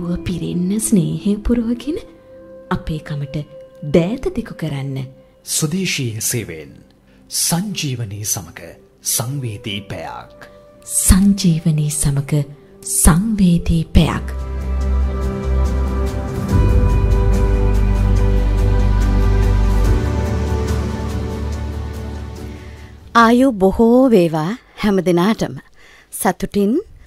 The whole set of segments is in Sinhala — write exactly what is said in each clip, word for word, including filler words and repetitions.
පුව පිරෙන්න ස්නේහය පුරවගෙන අපේ කමට දෑත දෙකු කරන්න. ස්වදේශීය සේවයෙන් සංජීවනී සමග සංවේදී පැයක්. සංජීවනී සමග සංවේදී පැයක්. ආයු බොහෝ වේවා හැම දිනාටම සතුටින්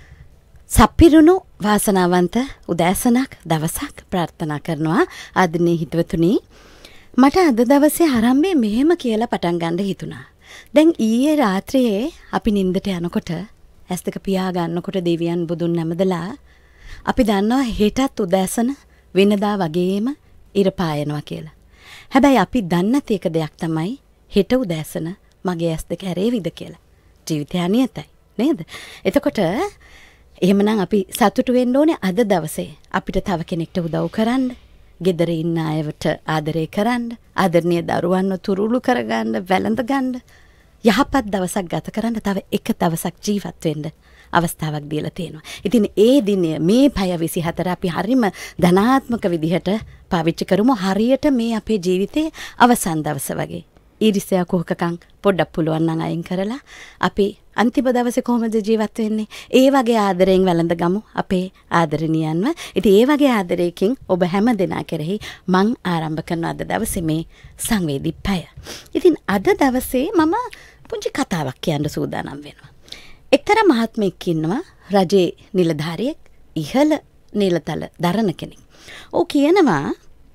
සපිරුණු වාසනාවන්ත උදෑසනක් දවසක් ප්‍රාර්ථනා කරනවා. ආදරණීය හිතවතුනි, මට අද දවසේ ආරම්භයේ මෙහෙම කියලා පටන් ගන්න හිතුණා. දැන් ඊයේ රාත්‍රියේ අපි නිින්දට යනකොට ඇස් දෙක පියා ගන්නකොට දෙවියන් බුදුන් නැමදලා අපි දන්නවා හෙටත් උදෑසන වෙනදා වගේම ඉර පායනවා කියලා. හැබැයි අපි දන්නේ නැති එක දෙයක් තමයි හෙට උදෑසන මගේ ඇස් දෙක ඇරේවිද කියලා. ජීවිතය අනියතයි නේද? එතකොට එහෙමනම් අපි සතුටු වෙන්න ඕනේ අද දවසේ අපිට තව කෙනෙක්ට උදව් කරන්න, ගෙදර ඉන්න අයවට ආදරය කරන්න, ආදරණීය දරුවන්ව තුරුළු කරගන්න, වැළඳ ගන්න, යහපත් දවසක් ගත කරන්න, තව එක දවසක් ජීවත් වෙන්න අවස්ථාවක් දීලා තියෙනවා. ඉතින් ඒ දිනය මේ පය විසිහතර අපි හරිම ධනාත්මක විදිහට පාවිච්චි කරමු. හරියට මේ අපේ ජීවිතයේ අවසන් දවස වගේ. ඊරිසයා කුහකකම් පොඩ්ඩක් පුළුවන් නම් අයින් කරලා අපි අන්තිම දවසේ කොහොමද ජීවත් වෙන්නේ? ඒ වගේ ආදරයෙන් වැළඳ ගමු අපේ ආදරණීයන්ව. ඉතින් ඒ වගේ ආදරයකින් ඔබ හැම දෙනා කෙරෙහි මං ආරම්භ කරන අද දවසේ මේ සංවේදී පැය. ඉතින් අද දවසේ මම පුංචි කතාවක් කියන්න සූදානම් වෙනවා. එක්තරා මහත්මයෙක් ඉන්නවා, රජේ නිලධාරියෙක්, ඉහළ නිලතල දරන කෙනෙක්. ඔහු කියනවා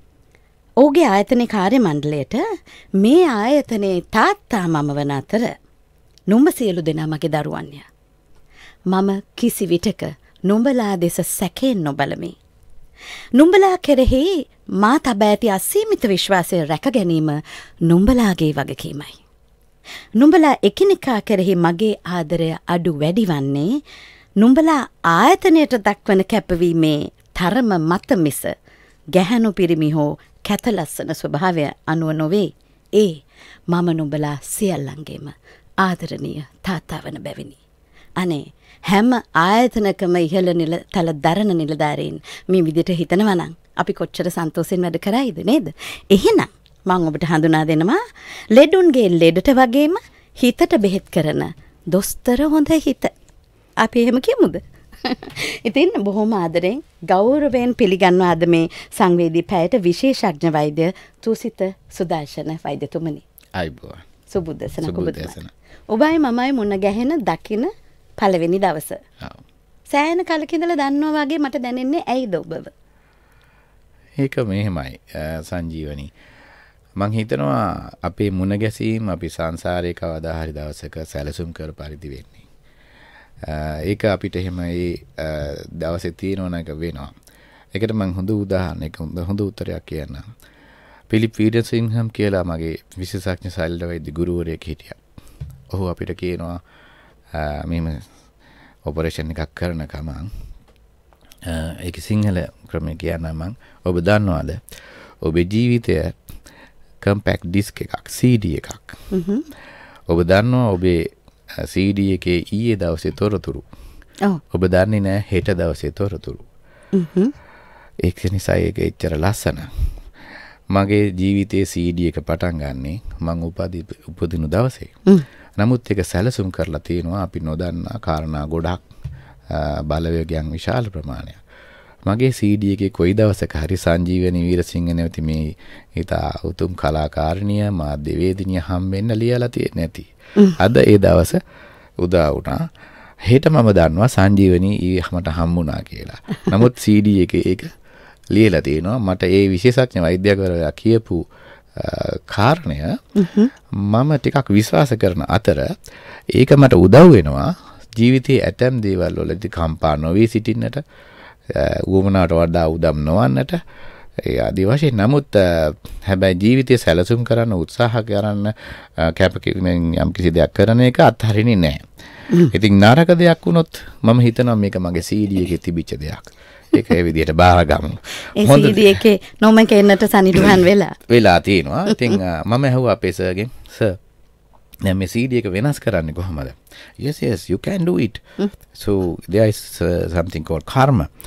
ඔහුගේ ආයතනයේ කාර්ය මණ්ඩලයට මේ ආයතනයේ තාත්තා මම වන අතර නුඹ සියලු දෙනා මගේ දරුවන්ය. මම කිසි විටක නුඹලා දෙස සැකයෙන් නොබලමි. නුඹලා කෙරෙහි මා තබා ඇති අසීමිත විශ්වාසය රැක ගැනීම නුඹලාගේ වගකීමයි. නුඹලා එකිනෙකා කෙරෙහි මගේ ආදරය අඩු වැඩි වන්නේ නුඹලා ආයතනයට දක්වන කැපවීමේ තරම මත මිස ගැහැණු පිරිමි හෝ කැතලස්සන ස්වභාවය අනුව නොවේ. ඒ මම නුඹලා සියල්ලන්ගේම ආදරණීය තාත්තා වන බැවිනි. අනේ හැම ආයතනකම ඉහළ නිලතල දරන නිලධාරීන් මේ විදිහට හිතනවා නම් අපි කොච්චර සන්තෝෂෙන් වැඩ කරයිද නේද? එහෙනම් මම ඔබට හඳුනා දෙනවා ලෙඩුන්ගේ ලෙඩට වගේම හිතට බෙහෙත් කරන දොස්තර හොඳ හිත. අපි එහෙම කියමුද? ඉතින් බොහොම ආදරෙන් ගෞරවයෙන් පිළිගන්නවා අද මේ සංවේදී පැයට විශේෂඥ වෛද්‍ය තුසිත සුදර්ශන වෛද්‍යතුමනි. අයිබෝ. සුබුදසන කුබුදසන. ඔබයි මමයි මුණ ගැහෙන දකින පළවෙනි දවස. ඔව්. සෑහෙන කලක ඉඳලා දන්නවා වගේ මට දැනෙන්නේ ඇයිද ඔබව? ඒක මෙහෙමයි සංජීවනි. මං හිතනවා අපේ මුණ ගැසීම අපි සංසාරේ කවදා හරි දවසක සැලසුම් කර පරිදි වෙන්නේ. ඒක අපිට එහෙම ඒ දවසේ තියෙනවා නේද වෙනවා. ඒකට මම හොඳ උදාහරණයක් හොඳ උත්තරයක් කියන්නම්. ෆිලිප් වීඩර්සින්හම් කියලා මගේ විශේෂඥ ශල්‍ය වෛද්‍ය ගුරුවරයෙක් හිටියා. ඔහු අපිට කියනවා මෙහෙම ඔපරේෂන් එකක් කරන ගමන් ඒක සිංහල ක්‍රමයේ කියනවා මම ඔබ දන්නවද ඔබේ ජීවිතය කම්පැක්ට් ඩිස්ක් එකක් සී ඩී එකක්. ඔබ දන්නවා ඔබේ සී ඩී එකේ ඊයේ දවසේ තොරතුරු. ඔව්. ඔබ දන්නේ නැහැ හෙට දවසේ තොරතුරු. හ්ම්. ඒක නිසා ඒක එච්චර ලස්සන. මගේ ජීවිතයේ සී ඩී එක පටන් ගන්නෙ මං උපදි උපදින දවසේ. නමුත් ඒක සැලසුම් කරලා තියෙනවා අපි නොදන්නා කාරණා ගොඩක් බලවේගයන් විශාල ප්‍රමාණයක්. මගේ සී ඩී එකේ කොයි දවසක හරි සංජීවනි වීරසිංහ නැවති මේ ඊට උතුම් කලාකාරිනිය මාධ්‍යවේදිනිය හම්බෙන්න ලියලා තියෙන්නේ නැති. අද ඒ දවස උදා වුණා. හෙට මම දන්නවා සංජීවනි ඊමට හම්බුණා කියලා. නමුත් සී ඩී එකේ ඒක ලියලා තියෙනවා. මට ඒ විශේෂඥ වෛද්‍යවරයා කියපු කාරණය මම ටිකක් විශ්වාස කරන අතර ඒක මට උදව් වෙනවා ජීවිතයේ ඇතම් දේවල් වලදී කම්පා නොවී සිටින්නට, උවමනාවට වඩා උදම් නොවන්නට ඒ ආදි වශයෙන්. නමුත් හැබැයි ජීවිතය සැලසුම් කරන්න උත්සාහ කරන්න කැපකිරීමෙන් යම් කිසි දෙයක් කරන එක අත්හරින්නේ නැහැ. ඉතින් නරක දෙයක් වුණොත් මම හිතනවා මේක මගේ සී ඩී එකේ තිබිච්ච දෙයක්. ඒක ඒ විදිහට බාර ගමු. ඒ සී ඩී එකේ නොමකෙන්නට සනිටුහන් වෙලා වෙලා තියෙනවා. ඉතින් මම ඇහුවා අපේ සර්ගෙන්, සර් දැන් මේ සී ඩී එක වෙනස් කරන්නේ කොහමද? Yes yes you can do it. So there is uh, something called karma.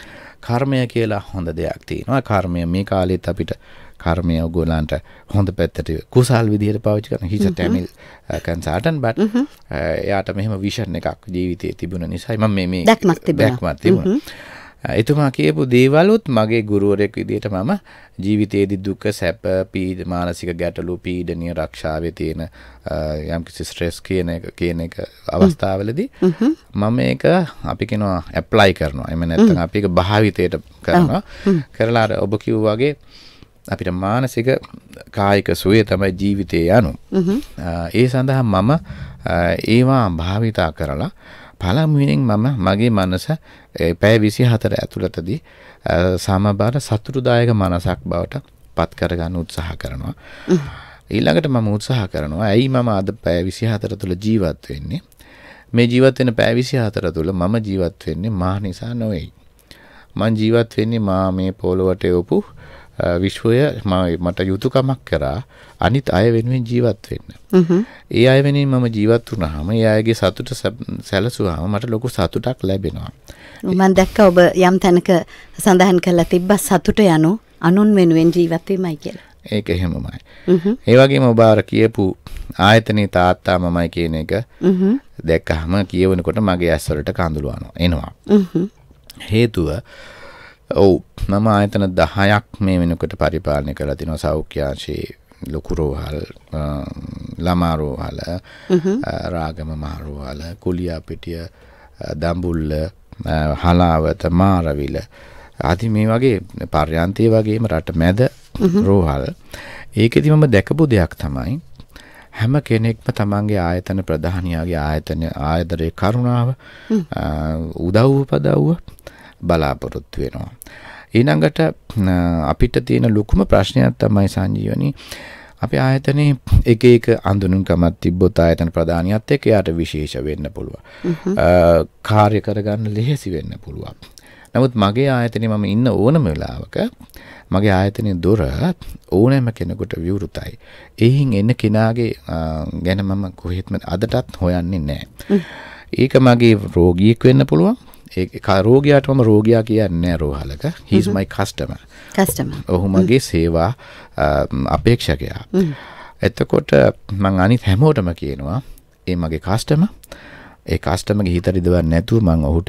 කර්මය කියලා හොඳ දෙයක් තියෙනවා. කර්මය මේ කාලෙත් අපිට කර්මය ඔයගොල්ලන්ට හොඳ පැත්තට කුසල් විදිහට පාවිච්චි කරන හිස ටැමිල් කන්සල්ටන්ට් බට් එයාට මෙහෙම විෂන් එකක් ජීවිතේ තිබුණ නිසා මම මේ මේ දැක්මක් තිබුණා. එතුමා කියපු දේවලුත් මගේ ගුරුවරයෙක් විදිහට මම ජීවිතයේදී දුක සැප පීඩ මානසික ගැටලු පීඩනීය ආරක්ෂාවේ තියෙන යම්කිසි ස්ට්‍රෙස් කියන එක කියන එක අවස්ථාවලදී මම මේක අපි කියනවා ඇප්ලයි කරනවා. එහෙම නැත්නම් අපි ඒක භාවිතයට කරනවා. කරලා අර ඔබ කිව්වා වගේ අපිට මානසික කායික සුවය තමයි ජීවිතේ යනු. ඒ සඳහා මම ඒවා භාවිතා කරලා පළමුවෙන් මම මගේ මනස පැය විසිහතර ඇතුළතදී සමබර සතුටුදායක මනසක් බවට පත් කරගන්න උත්සාහ කරනවා. ඊළඟට මම උත්සාහ කරනවා ඇයි මම අද පැය විසිහතර තුළ ජීවත් වෙන්නේ? මේ ජීවත් වෙන පැය විසිහතර තුළ මම ජීවත් වෙන්නේ මා නිසා නොවේ. මම ජීවත් වෙන්නේ මා මේ පොළොවට යොපු විශ්වය මට යුතුයකමක් කරා අනිත් අය වෙනුවෙන් ජීවත් වෙන්න. ඒ අය වෙනුවෙන් මම ජීවත් වුණාම ඒ අයගේ සතුට සැලසුවාම මට ලොකු සතුටක් ලැබෙනවා. මම දැක්ක ඔබ යම් තැනක සඳහන් කරලා තිබ්බ සතුට යනු අනුන් වෙනුවෙන් ජීවත් වීමයි කියලා. ඒක එහෙමමයි. ඒ වගේම ඔබ අර කියපු ආයතනයේ තාත්තා මමයි කියන එක දැක්කහම කියවනකොට මගේ ඇස් වලට කඳුළු එනවා. හේතුව ඔව් මම ආයතන දහයක් මේ වෙනකොට පරිපාලනය කරලා තිනවා. සෞඛ්‍යාංශයේ ලොකු රෝහල්, ළමා රෝහල, රාගම මහ රෝහල, කුලියාපිටිය, දඹුල්ල, හලාවත, මාරවිල ආදී මේ වගේ පර්යන්තයේ වගේම රට මැද රෝහල්. ඒකෙදි මම දැකපු දෙයක් තමයි හැම කෙනෙක්ම තමන්ගේ ආයතන ප්‍රධානියාගේ ආයතන ආයතනයේ කරුණාව උදව් උපදව්ව බලාපොරොත්තු වෙනවා. ඊළඟට අපිට තියෙන ලොකුම ප්‍රශ්නයක් තමයි සංජීවනි අපේ ආයතනයේ එක එක අඳුනුම්කමක් තිබ්බොත් ආයතන ප්‍රධානියත් එක්ක යාට විශේෂ වෙන්න පුළුවන්. කාර්ය කරගන්න ලෙහෙසි වෙන්න පුළුවන්. නමුත් මගේ ආයතනයේ මම ඉන්න ඕනම වෙලාවක මගේ ආයතනයේ දොර ඕනෑම කෙනෙකුට විවෘතයි. එයින් එන්න කෙනාගේ ගැන මම කොහෙත්ම අදටත් හොයන්නේ නැහැ. ඒක මගේ රෝගියෙක් වෙන්න පුළුවන්. ඒ රෝගියාට මම රෝගියා කියන්නේ නැහැ රෝහලක. he is my customer. customer. ඔහු මගේ සේවා අපේක්ෂකයා. එතකොට මම අනිත් හැමෝටම කියනවා ඒ මගේ customer. ඒ customer ගේ හිත රිදවන්න නැතුව මම ඔහුට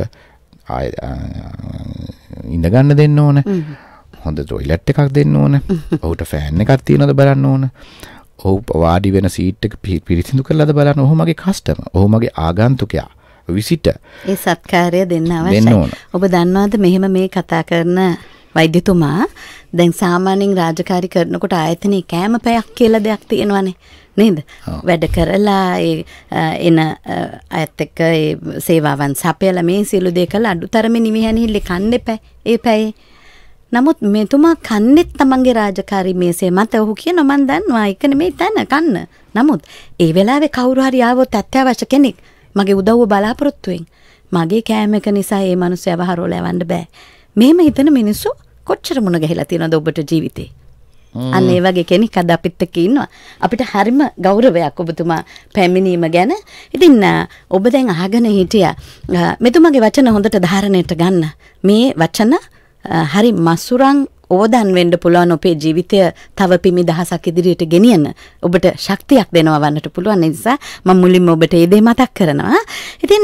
ඉඳ ගන්න දෙන්න ඕන. හොඳ ටොයිලට් එකක් දෙන්න ඕන. ඔහුට ෆෑන් එකක් තියනවද බලන්න ඕන. ඔහු වාඩි වෙන සීට් එක පිරිසිදු කරලාද බලන්න. ඔහු මගේ customer. ඔහු මගේ ආගන්තුකයා. විසිට ඒ සත්කාරය දෙන්න අවශ්‍යයි. ඔබ දන්නවද මෙහෙම මේ කතා කරන වෛද්‍යතුමා දැන් සාමාන්‍යයෙන් රාජකාරී කරනකොට ආයතනයේ කෑම පැයක් කියලා දෙයක් තියෙනවානේ නේද? වැඩ කරලා ඒ එන අයත් එක්ක ඒ සේවාවන් සපයලා මේ සියලු දේ කළා අඩුතරමේ නිවිහැනිල්ල කන්න එපා. ඒ පැයේ. නමුත් මෙතුමා කන්නේත් තමන්ගේ රාජකාරී මේසේ මත ඔහු කියනවා මන් දන්නවා ඒක නෙමෙයි තන කන්න. නමුත් ඒ වෙලාවේ කවුරු හරි ආවොත් අත්‍යවශ්‍ය කෙනෙක් මගේ උදව්ව බලාපොරොත්තුෙන් මගේ කෑම එක නිසා ඒ මිනිස්සුව හරවල යවන්න බෑ. මෙහෙම හිතන මිනිස්සු කොච්චර මුණ ගැහිලා තියෙනවද ඔබට ජීවිතේ? අන්න ඒ වගේ කෙනෙක් අද අපිත් එක්ක ඉන්නවා. අපිට හරිම ගෞරවයක් ඔබතුමා පැමිණීම ගැන. ඉතින් ඔබ දැන් අහගෙන හිටියා මෙතුමාගේ වචන හොඳට ධාරණයට ගන්න. මේ වචන හරි මසුරන් ඕදන් වෙන්න පුළුවන් ඔබේ ජීවිතය තව පිමි දහසක් ඉදිරියට ගෙනියන්න ඔබට ශක්තියක් දෙනවා වන්නට පුළුවන්. ඒ නිසා මම මුලින්ම ඔබට මේ දේ මතක් කරනවා. ඉතින්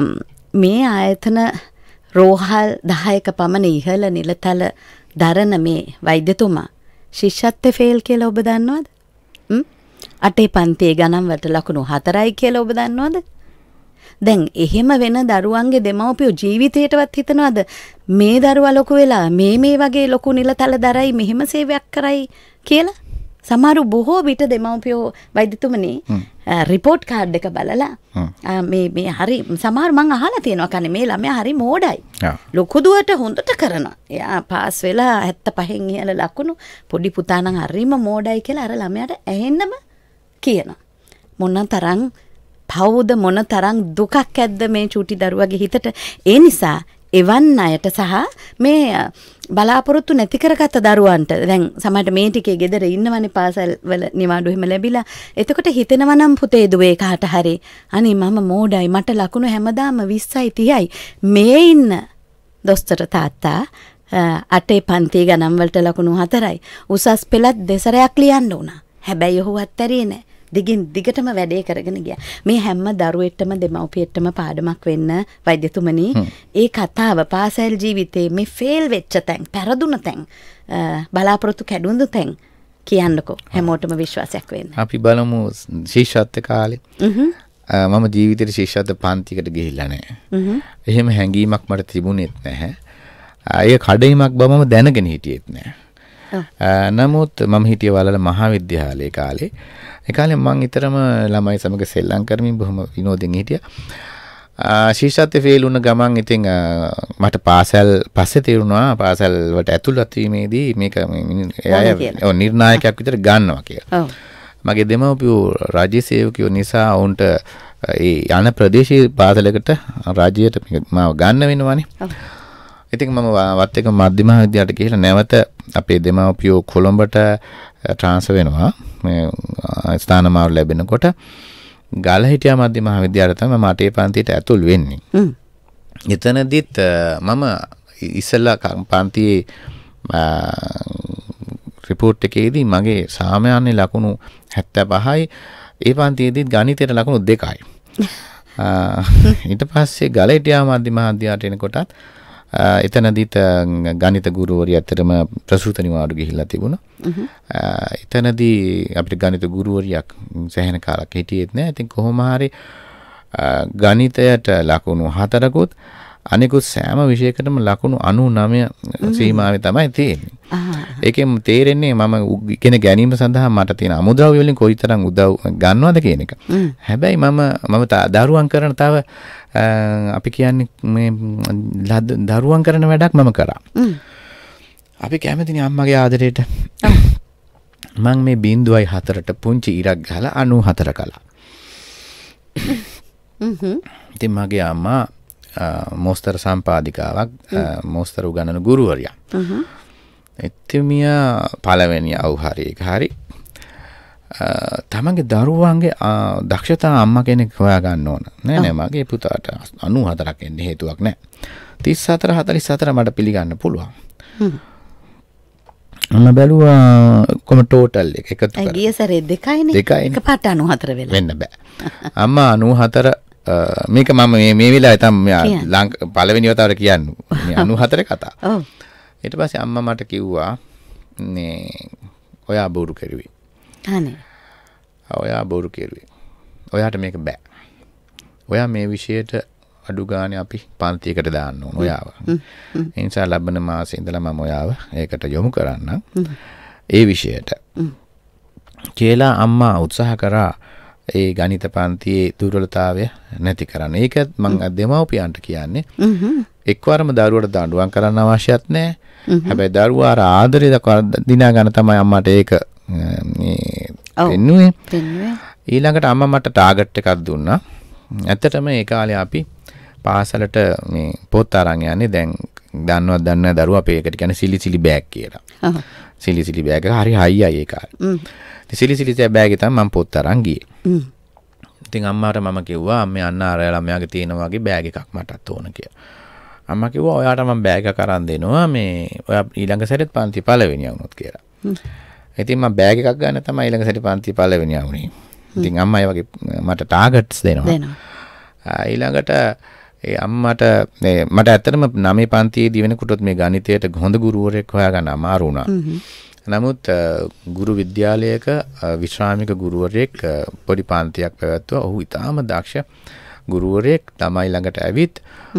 මේ ආයතන රෝහල් දහයක පමණ ඉහළ නිලතල දරන මේ වෛද්‍යතුමා ශිෂ්‍යත්වයේ ෆේල් කියලා ඔබ දන්නවද? හ්ම්? අටේ පන්තියේ ගණන් වලට ලකුණු හතරයි කියලා ඔබ දන්නවද? දැන් එහෙම වෙන දරුවන්ගේ දෙමව්පියෝ ජීවිතේටවත් හිතනවද මේ දරුවා ලොකු වෙලා මේ මේ වගේ ලොකු නිලතල දරයි මෙහෙම සේවයක් කරයි කියලා? සමහරු බොහෝ විට දෙමව්පියෝ වෛද්‍යතුමනි රිපෝට් කාඩ් එක බලලා මේ මේ හරි සමහර මං අහලා තියෙනවා කන්නේ මේ ළමයා හරි මෝඩයි. ලොකු දුවට හොඳට කරනවා. එයා පාස් වෙලා හැත්තෑ පහෙන් ඉහළ ලකුණු පොඩි පුතා නම් හරිම මෝඩයි කියලා අර ළමයාට ඇහෙන්නම කියනවා. මොන තරම් පවුද මොන තරම් දුකක් ඇද්ද මේ චූටි දරුවගේ හිතට. ඒ නිසා එවන් අයට සහ මේ බලාපොරොත්තු නැති කරගත්ත දරුවන්ට දැන් සමහරට මේ ටිකේ ගෙදර ඉන්නවනේ පාසල් වල නිවාඩු එහෙම ලැබිලා. එතකොට හිතෙනවා නම් පුතේ දුවේ කාට හරි අනේ මම මෝඩයි මට ලකුණු හැමදාම විස්සයි තිහයි මේ ඉන්න දොස්තර තාත්තා අටේ පන්තියේ ගණන් වලට ලකුණු හතරයි. උසස් පෙළත් දෙසරයක් ලියන්න උනා. හැබැයි ඔහු අත්හැරියේ නැහැ. දිගින් දිගටම වැඩේ කරගෙන ගියා. මේ හැම දරුවෙටම දෙමව්පියෙක්ටම පාඩමක් වෙන්න වෛද්‍යතුමනි ඒ කතාව පාසල් ජීවිතේ මේ ෆේල් වෙච්ච තැන්, පෙරදුන තැන්, බලාපොරොත්තු කැඩුණු තැන් කියන්නකෝ හැමෝටම විශ්වාසයක් වෙන්න. අපි බලමු ශිෂ්‍යත්ව කාලේ. මම ජීවිතේ ශිෂ්‍යත්ව පන්තියකට ගිහිල්ලා නැහැ. එහෙම හැඟීමක් මට තිබුණෙත් නැහැ. ආයේ කඩේමක් බව මම දැනගෙන හිටියෙත් නැහැ. නමුත් මම හිටිය වලල මහාවිද්‍යාලයේ කාලේ ඒ කාලේ මම ඊතරම ළමයි සමග සෙල්ලම් කරමින් බොහොම විනෝදෙන් හිටියා. ශිෂ්‍යත්වයේ ෆේල් වුණ ගමන් ඉතින් මට පාසල් පස්සේ තේරුණා පාසල් වලට ඇතුළත් වීමේදී මේක ඔව් නිර්ණායකයක් විතර ගන්නවා කියලා. මගේ දෙමව්පියෝ රාජ්‍ය සේවකයෝ නිසා වුන්ට ඒ යන ප්‍රදේශීය පාසලකට රාජ්‍යයට මාව ගන්න වෙනවනේ. ඉතින් මම වත් එක මධ්‍ය මහාවිද්‍යාලයට ගිහිල්ලා නැවත අපේ දෙමව්පියෝ කොළඹට ට්‍රාන්ස්ෆර් වෙනවා. මේ ස්ථානමාරු ලැබෙනකොට ගල්හිටියා මධ්‍ය මහාවිද්‍යාලයට තමයි මම අටේ පන්තියට ඇතුල් වෙන්නේ. එතනදිත් මම ඉස්සෙල්ලා පන්තියේ රිපෝට් එකේදී මගේ සාමාන්‍ය ලකුණු හැත්තෑ පහයි. ඒ පන්තියේදීත් ගණිතයට ලකුණු දෙකයි. ඊට පස්සේ ගල්හිටියා මධ්‍ය මහාවිද්‍යාලයට එනකොටත් එතනදිත් ගණිත ගුරුවරිය ඇත්තටම ප්‍රසූත නිවාඩු ගිහිල්ලා තිබුණා. එතනදී අපිට ගණිත ගුරුවරියක් සෑහෙන කාලයක් හිටියෙත් නෑ. ඉතින් කොහොම හරි ගණිතයට ලකුණු හතරකුත් අනිකුත් සෑම විෂයකටම ලකුණු අනූනවය සීමාවේ තමයි තියෙන්නේ. ඒකෙන් තේරෙන්නේ මම ඉගෙන ගැනීම සඳහා මට තියෙන අමුද්‍රව්‍ය වලින් කොයිතරම් උදව් ගන්නවද කියන එක. හැබැයි මම මම දරුවන් කරන තව අපි කියන්නේ මේ දරුවන් කරන වැඩක් මම කරා. අපි කැමතිනේ අම්මගේ ආදරේට. මම මේ බිංදුවයි හතරට පුංචි ඉරක් ගහලා අනූහතර කළා. ඉතින් මගේ අම්මා මෝස්තර සම්පාදිකාවක් මෝස්තර උගන්වන ගුරුවරියක්. එතුමියා පළවෙනි අවුහරි එක හරි තමන්ගේ දරුවන්ගේ දක්ෂතා අම්මා කෙනෙක් හොයා ගන්න ඕන. නෑ නෑ මගේ පුතාට අනූහතරක් එන්න හේතුවක් නෑ. තිස් හතර හතළිස් හතර මට පිළිගන්න පුළුවන්. මම බැලුවා කොම ටෝටල් එක එකතු කරලා. ගිය සැරේ දෙකයිනේ. දෙකයිනේ. එකපාරට අනූහතර වෙලා. වෙන්න බෑ. අම්මා අනූහතර මේක මම මේ මේ වෙලාවේ තමයි ලංක පළවෙනි වතාවට කියන්නේ. මේ අනූහතර කතාව. ඔව්. ඊට පස්සේ අම්මා මට කිව්වා මේ ඔයා බොරු කරුවේ. අනේ. ඔයා බොරු කෙරුවේ. ඔයාට මේක බෑ. ඔයා මේ විෂයට අඩු ගානේ අපි පන්තියකට දාන්න ඕන ඔයාව. ඒ නිසා ලබන මාසේ ඉඳලා මම ඔයාව ඒකට යොමු කරන්නම්. ඒ විෂයට. කියලා අම්මා උත්සාහ කරා ඒ ගණිත පන්තියේ දුර්වලතාවය නැති කරන්න. ඒක මම දෙමව්පියන්ට කියන්නේ එක්වරම දරුවට දඬුවම් කරන්න අවශ්‍යත් නැහැ. හැබැයි දරුවා ආදරේ දිනා ගන්න තමයි අම්මට ඒක මේ පෙන්නුවේ. ඊළඟට අම්මා මට ටාගට් එකක් දුන්නා. ඇත්තටම ඒ කාලේ අපි පාසලට මේ පොත් අරන් යන්නේ දැන් දන්නවත් දන්නේ දරුවා අපේ එකට කියන්නේ සිලි සිලි බෑග් කියලා. හ්ම්. සිලි සිලි බෑග් එක හරි හයියයි ඒ කාලේ. හ්ම්. ඉතින් සිලි සිලි බෑග් එක තමයි මම පොත් අරන් ගියේ. හ්ම්. ඉතින් අම්මාට මම කිව්වා අම්මේ අන්න අර ළමයාගේ තියෙන වගේ බෑග් එකක් මටත් ඕන කියලා. අම්මා කිව්වා ඔයාට මම බෑග් එකක් අරන් දෙනවා මේ ඔයා ඊළඟ සැරේත් පන්ති පළවෙනියා වුණොත් කියලා. හ්ම්. ඉතින් මම බෑග් එකක් ගන්න තමයි ඊළඟ සැරේ පන්ති පළවෙනියා වුණේ. ඉතින් අම්මා ඒ වගේ මට ටාගට්ස් දෙනවා. දෙනවා. ඊළඟට ඒ අම්මට මට ඇත්තටම නවයේ පන්තියේදී වෙනකොටත් මේ ගණිතයට හොඳ ගුරුවරයෙක් හොයාගන්න අමාරු වුණා. නමුත් ගුරු විද්‍යාලයක විශ්‍රාමික ගුරුවරයෙක් පොඩි පන්තියක් පැවැත්වුවා. ඔහු ඉතාම දක්ෂ ගුරුවරයෙක් තමයි ළඟට ඇවිත්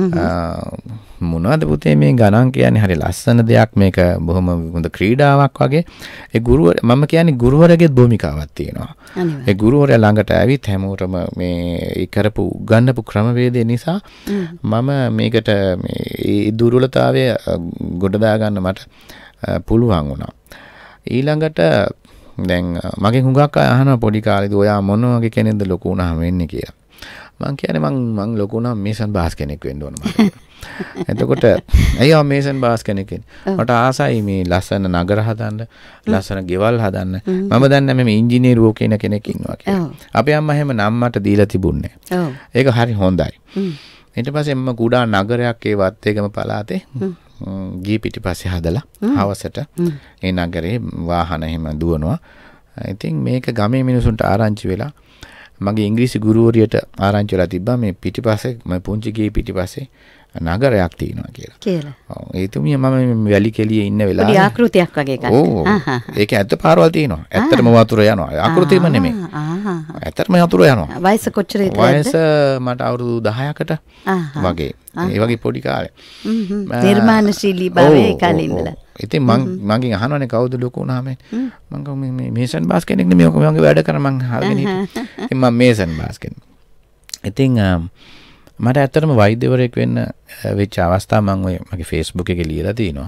මොනවද පුතේ මේ ගණන් කියන්නේ හරි ලස්සන දෙයක් මේක බොහොම හොඳ ක්‍රීඩාවක් වගේ. ඒ ගුරුවර මම කියන්නේ ගුරුවරගේ භූමිකාවක් තියෙනවා. ඒ ගුරුවරයා ළඟට ඇවිත් හැමෝටම මේ කරපු උගන්වපු ක්‍රමවේදය නිසා මම මේකට මේ දුර්වලතාවය ගොඩ දා ගන්න මට පුළුවන් වුණා. ඊළඟට දැන් මගෙන් හුඟක් අය අහනවා පොඩි කාලේදී ඔයා මොන වගේ කෙනෙක්ද ලොකු වුණාම වෙන්නේ කියලා. මං කියන්නේ මං මං ලොකු වුණාම මේසන් බාස් කෙනෙක් වෙන්න ඕන මට. එතකොට අයියා මේසන් බාස් කෙනෙක් මට ආසයි මේ ලස්සන නගර හදන්න, ලස්සන ගෙවල් හදන්න. මම දන්නේ මේ ඉංජිනේරුවෝ කියන කෙනෙක් ඉන්නවා කියලා. අපේ අම්මා එහෙම නම් මට දීලා තිබුණේ. ඒක හරි හොඳයි. ඊට පස්සේ මම කුඩා නගරයක් ඒ වත්තේගම පළාතේ ගී පිටිපස්සේ හදලා හවසට ඒ නගරේ වාහන එහෙම දුවනවා. ඉතින් මේක ගමේ මිනිසුන්ට ආරංචි වෙලා මගේ ඉංග්‍රීසි ගුරුවරියට ආරංචි වෙලා තිබ්බා මේ පිටිපස්සේ මම පුංචි ගී පිටිපස්සේ නගරයක් තියෙනවා කියලා. කියලා. ඔව් ඒ තුමිය මම වැලි කෙලියේ ඉන්න වෙලාවේ පොඩි ආකෘතියක් වගේ එකක්. ඔව්. ඒක ඇත්ත පාරවල් තියෙනවා. ඇත්තටම වතුර යනවා. ආකෘතියම නෙමෙයි. ඇත්තටම වතුර යනවා. වයස කොච්චරද? වයස මට අවුරුදු දහයකට වගේ. ඒ වගේ පොඩි කාලේ. නිර්මාණශීලී භාවයේ කාලේ ඉඳලා. ඉතින් මං මගෙන් අහනවනේ කවුද ලොකු වුණාම මං කව මේ මේසන් බාස් කෙනෙක් නේ මේ මගේ වැඩ කරන මං අහගෙන හිටියේ. ඉතින් මම මේසන් බාස් කෙනෙක්. ඉතින් මට ඇත්තටම වෛද්‍යවරයෙක් වෙන්න වෙච්ච අවස්ථාව මම ඔය මගේ Facebook එකේ ලියලා තිනවා.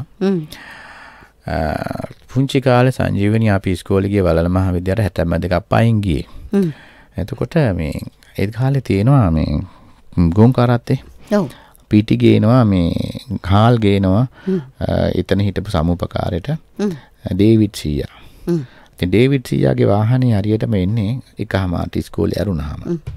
පුංචි කාලේ සංජීවනී අපි ඉස්කෝලේ ගිය වලල මහාවිද්‍යාලයට හැත්තෑ දෙකක් පයින් ගියේ. එතකොට මේ ඒ කාලේ තියෙනවා මේ ගොන් කරත්තේ. ඔව්. පීටි ගේනවා මේ කාල් ගේනවා එතන හිටපු සමුපකාරයට ඩේවිඩ් සීයා. ඉතින් ඩේවිඩ් සීයාගේ වාහනේ හරියටම එන්නේ එකමාරට ඉස්කෝලේ ඇරුණාම.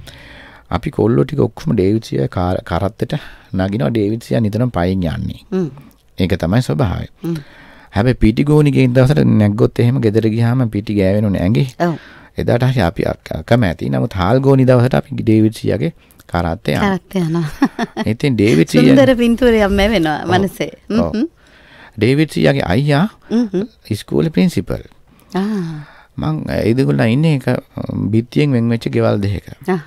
අපි කොල්ලෝ ටික ඔක්කොම ඩේවිඩ් සීයා කරත්තට නගිනවා ඩේවිඩ් සීයා නිතරම පයින් යන්නේ. ඒක තමයි ස්වභාවය. හැබැයි පීටි ගෝනි ගේන දවසට නැග්ගොත් එහෙම ගෙදර ගියාම පීටි ගෑවෙනුනේ ඇඟේ. ඔව්. එදාට හරි අපි කැමැති. නමුත් හාල් ගෝනි දවසට අපි ඩේවිඩ් සීයාගේ කරත්තේ යනවා. කරත්තේ යනවා. ඉතින් ඩේවිඩ් සීයා සුන්දර පින්තූරයක් මේ වෙනවා මනසේ. හ්ම්. ඩේවිඩ් සීයාගේ අයියා ඉස්කෝලේ ප්‍රින්සිපල්. ආ. මං ඒදගොල්ලෝ ඉන්නේ එක බිත්තියෙන් වෙන් වෙච්ච ගෙවල් දෙකක.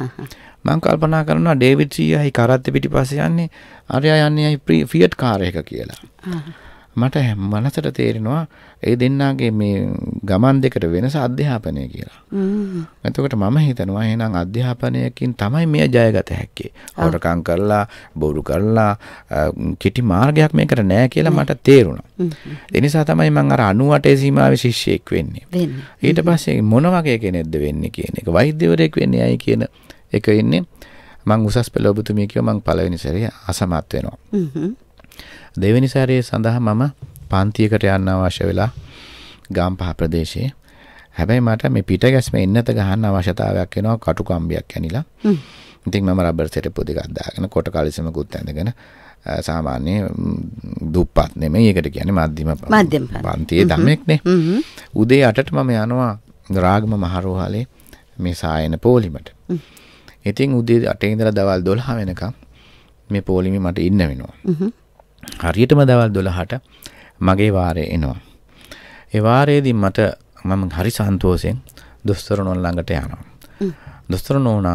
මං කල්පනා කරනවා ඩේවිඩ් සීයායි කරත්තේ පිටිපස්සේ යන්නේ අරයා යන්නේ ෆියට් කාර් එක කියලා. මට මනසට තේරෙනවා ඒ දෙන්නාගේ මේ ගමන් දෙකට වෙනස අධ්‍යාපනය කියලා. එතකොට මම හිතනවා එහෙනම් අධ්‍යාපනයකින් තමයි මේ ජයගත හැක්කේ. හොරකම් කරලා බොරු කරලා කිටි මාර්ගයක් මේකට නැහැ කියලා මට තේරුණා. ඒ නිසා තමයි මම අර අනූඅටේ සීමාවේ ශිෂ්‍යයෙක් වෙන්නේ. ඊට පස්සේ මොන වගේ කෙනෙක්ද වෙන්නේ කියන එක වෛද්‍යවරයෙක් වෙන්නේ ඇයි කියන එක ඉන්නේ මම උසස් පෙළ ඔබතුමිය කිව්වා මම පළවෙනි සැරේ අසමත් වෙනවා. දෙවෙනි සැරේ සඳහා මම පන්තියකට යන්න අවශ්‍ය වෙලා ගම්පහ ප්‍රදේශයේ. හැබැයි මට මේ පිටගැස්ම එන්නත ගහන්න අවශ්‍යතාවයක් වෙනවා කටුකම්බියක් ඇනිලා. ඉතින් මම රබර් සෙටප් දෙකක් දාගෙන කොට කලිසමකුත් ඇඳගෙන සාමාන්‍ය දුප්පත් නෙමෙයි ඒකට කියන්නේ මධ්‍යම මධ්‍යම පන්තියේ ළමෙක්නේ. උදේ අටට මම යනවා රාගම මහරෝහලේ මේ සායන පොලිමට. ඉතින් උදේ අටේ ඉඳලා දවල් දොළහ වෙනකම් මේ පොලිමේ මට ඉන්න වෙනවා. හරියටම දවල් දොළහට මගේ වාරේ එනවා. ඒ වාරේදී මට මම හරි සන්තෝෂෙන් දොස්තර නෝන ළඟට යනවා. දොස්තර නෝනා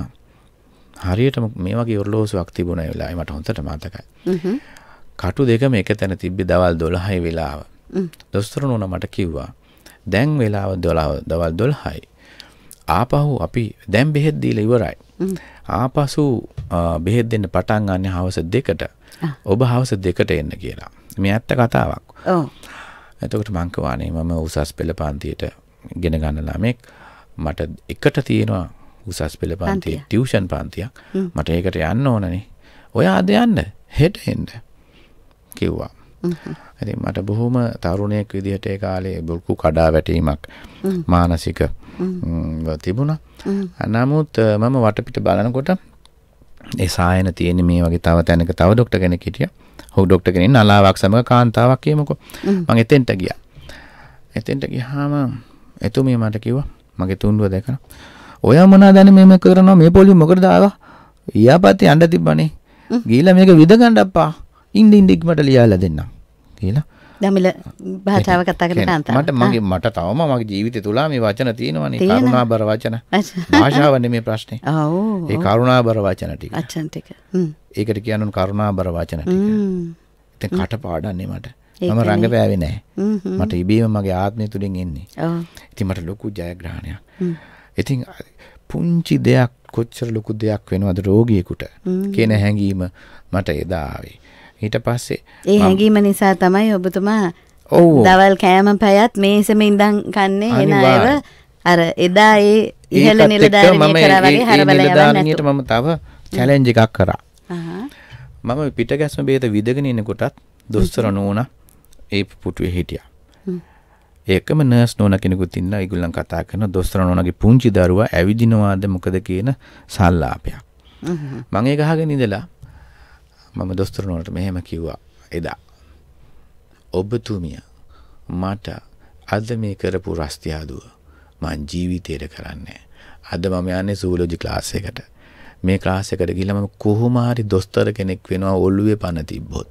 හරියටම මේ වගේ ඔරලෝසුවක් තිබුණා ඒ වෙලාවේ මට හොඳට මතකයි. කටු දෙකම එක තැන තිබ්බේ දවල් දොළහයි වෙලාව. දොස්තර නෝනා මට කිව්වා දැන් වෙලාව දොළහ දවල් දොළහයි. ආපහු අපි දැන් බෙහෙත් දීලා ඉවරයි. ආපසු බෙහෙත් දෙන්න පටන් ගන්න හවස දෙකට. ඔබ හවස දෙකට එන්න කියලා. මේ ඇත්ත කතාවක්. ඔව්. එතකොට මං කවානේ මම උසස් පෙළ පන්තියට ගෙන ගන්න ළමෙක් මට එකට තියෙනවා උසස් පෙළ පන්තියේ ටියුෂන් පන්තියක්. මට ඒකට යන්න ඕනනේ. ඔයා අද යන්න හෙට එන්න කිව්වා. ඉතින් මට බොහොම තරුණයෙක් විදිහට ඒ කාලේ බුල්කු කඩා වැටීමක් මානසික තිබුණා. නමුත් මම වටපිට බලනකොට ඒ සායන තියෙන මේ වගේ තව තැනක තව ડોක්ටර් කෙනෙක් හිටියා. ඔහු ડોක්ටර් කෙනෙක් නලාවක් සමග කාන්තාවක් කියමුකෝ. මම එතෙන්ට ගියා. එතෙන්ට ගියාම එතුමිය මට කිව්වා මගේ තුන්ඩුව දැකලා ඔයා මොනවද දැන් මෙහෙම කරනවා මේ පොලිය මොකටද ආවා? ඊයාපතේ යන්න තිබ්බනේ. ගිහිල්ලා මේක විද ගන්න අප්පා. ඉන්න ඉන්න ඉක්මට ලියාලා දෙන්නම්. කියලා. දමිළ භාෂාව කතා කරන කාන්තාව. මට මගේ මට තවම මගේ ජීවිතේ තුලා මේ වචන තියෙනවනේ කරුණාබර වචන. භාෂාව නෙමෙයි ප්‍රශ්නේ. ඔව්. ඒ කරුණාබර වචන ටික. වචන ටික. හ්ම්. ඒකට කියනවා කරුණාබර වචන ටික. හ්ම්. ඉතින් කටපාඩම්නේ මට. මම රංගපෑවේ නැහැ. මට ඉබේම මගේ ආත්මය තුලින් එන්නේ. ඔව්. ඉතින් මට ලොකු ජයග්‍රහණයක්. ඉතින් පුංචි දෙයක් කොච්චර ලොකු දෙයක් වෙනවද රෝගියෙකුට කියන හැඟීම මට එදා ආවේ. ඊට පස්සේ ඒ හැඟීම නිසා තමයි ඔබතුමා දවල් කෑම පැයත් මේසෙම ඉඳන් කන්නේ එන අයව අර එදා ඒ ඉහළ නිලධාරිනිය කරා වගේ හරවල යවන්නට මම තව චැලෙන්ජ් එකක් කරා. මම පිටගැස්ම බේත විදගෙන ඉන්නකොටත් දොස්තර නෝනා ඒ පුටුවේ හිටියා. ඒකම නර්ස් නෝනා කෙනෙකුත් ඉන්නා. ඒගොල්ලන් කතා කරන දොස්තර නෝනාගේ පුංචි දරුවා ඇවිදිනවාද මොකද කියන සල්ලාපයක්. මම ඒක අහගෙන ඉඳලා මම දොස්තර නෝනාට මෙහෙම කිව්වා එදා. ඔබතුමිය මට අද මේ කරපු රස්තියාදුව මං ජීවිතේට කරන්නේ. අද මම යන්නේ සූලොජි ක්ලාස් එකට. මේ ක්ලාස් එකට ගිහලා මම කොහොම හරි දොස්තර කෙනෙක් වෙනවා ඔළුවේ පන තිබ්බොත්.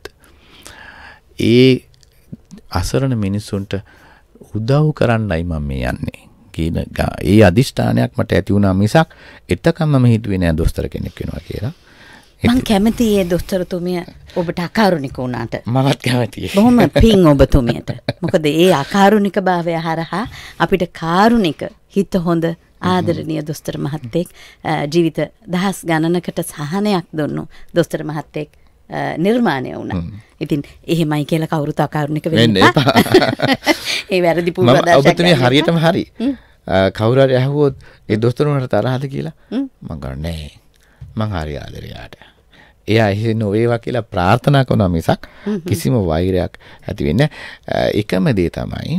ඒ අසරණ මිනිස්සුන්ට උදව් කරන්නයි මම මේ යන්නේ. කියන ඒ අදිෂ්ඨානයක් මට ඇති වුණා මිසක් එතකම මම හිතුවේ නෑ දොස්තර කෙනෙක් වෙනවා කියලා. මං කැමති ඒ දොස්තරතුමිය ඔබට අකාරුණික වුණාට. මමත් කැමතියි. බොහොම පිං ඔබතුමියට. මොකද ඒ අකාරුණික භාවය හරහා අපිට කාරුණික හිත හොඳ ආදරණීය දොස්තර මහත්තයෙක් ජීවිත දහස් ගණනකට සහනයක් දුන්නු දොස්තර මහත්තයෙක් නිර්මාණය වුණා. ඉතින් එහෙමයි කියලා කවුරුත් අකාරුණික වෙන්න එපා. ඒ වැරදි පූර්වාදර්ශයක්. ඔබතුමිය හරියටම හරි. කවුරු හරි අහුවොත් ඒ දොස්තර උන්ට තරහද කියලා මං ගන්නෑ. මං හරි ආදරයාට. එයා එහෙ නොවේවා කියලා ප්‍රාර්ථනා කරනවා මිසක් කිසිම වෛරයක් ඇති වෙන්නේ නැහැ. එකම දේ තමයි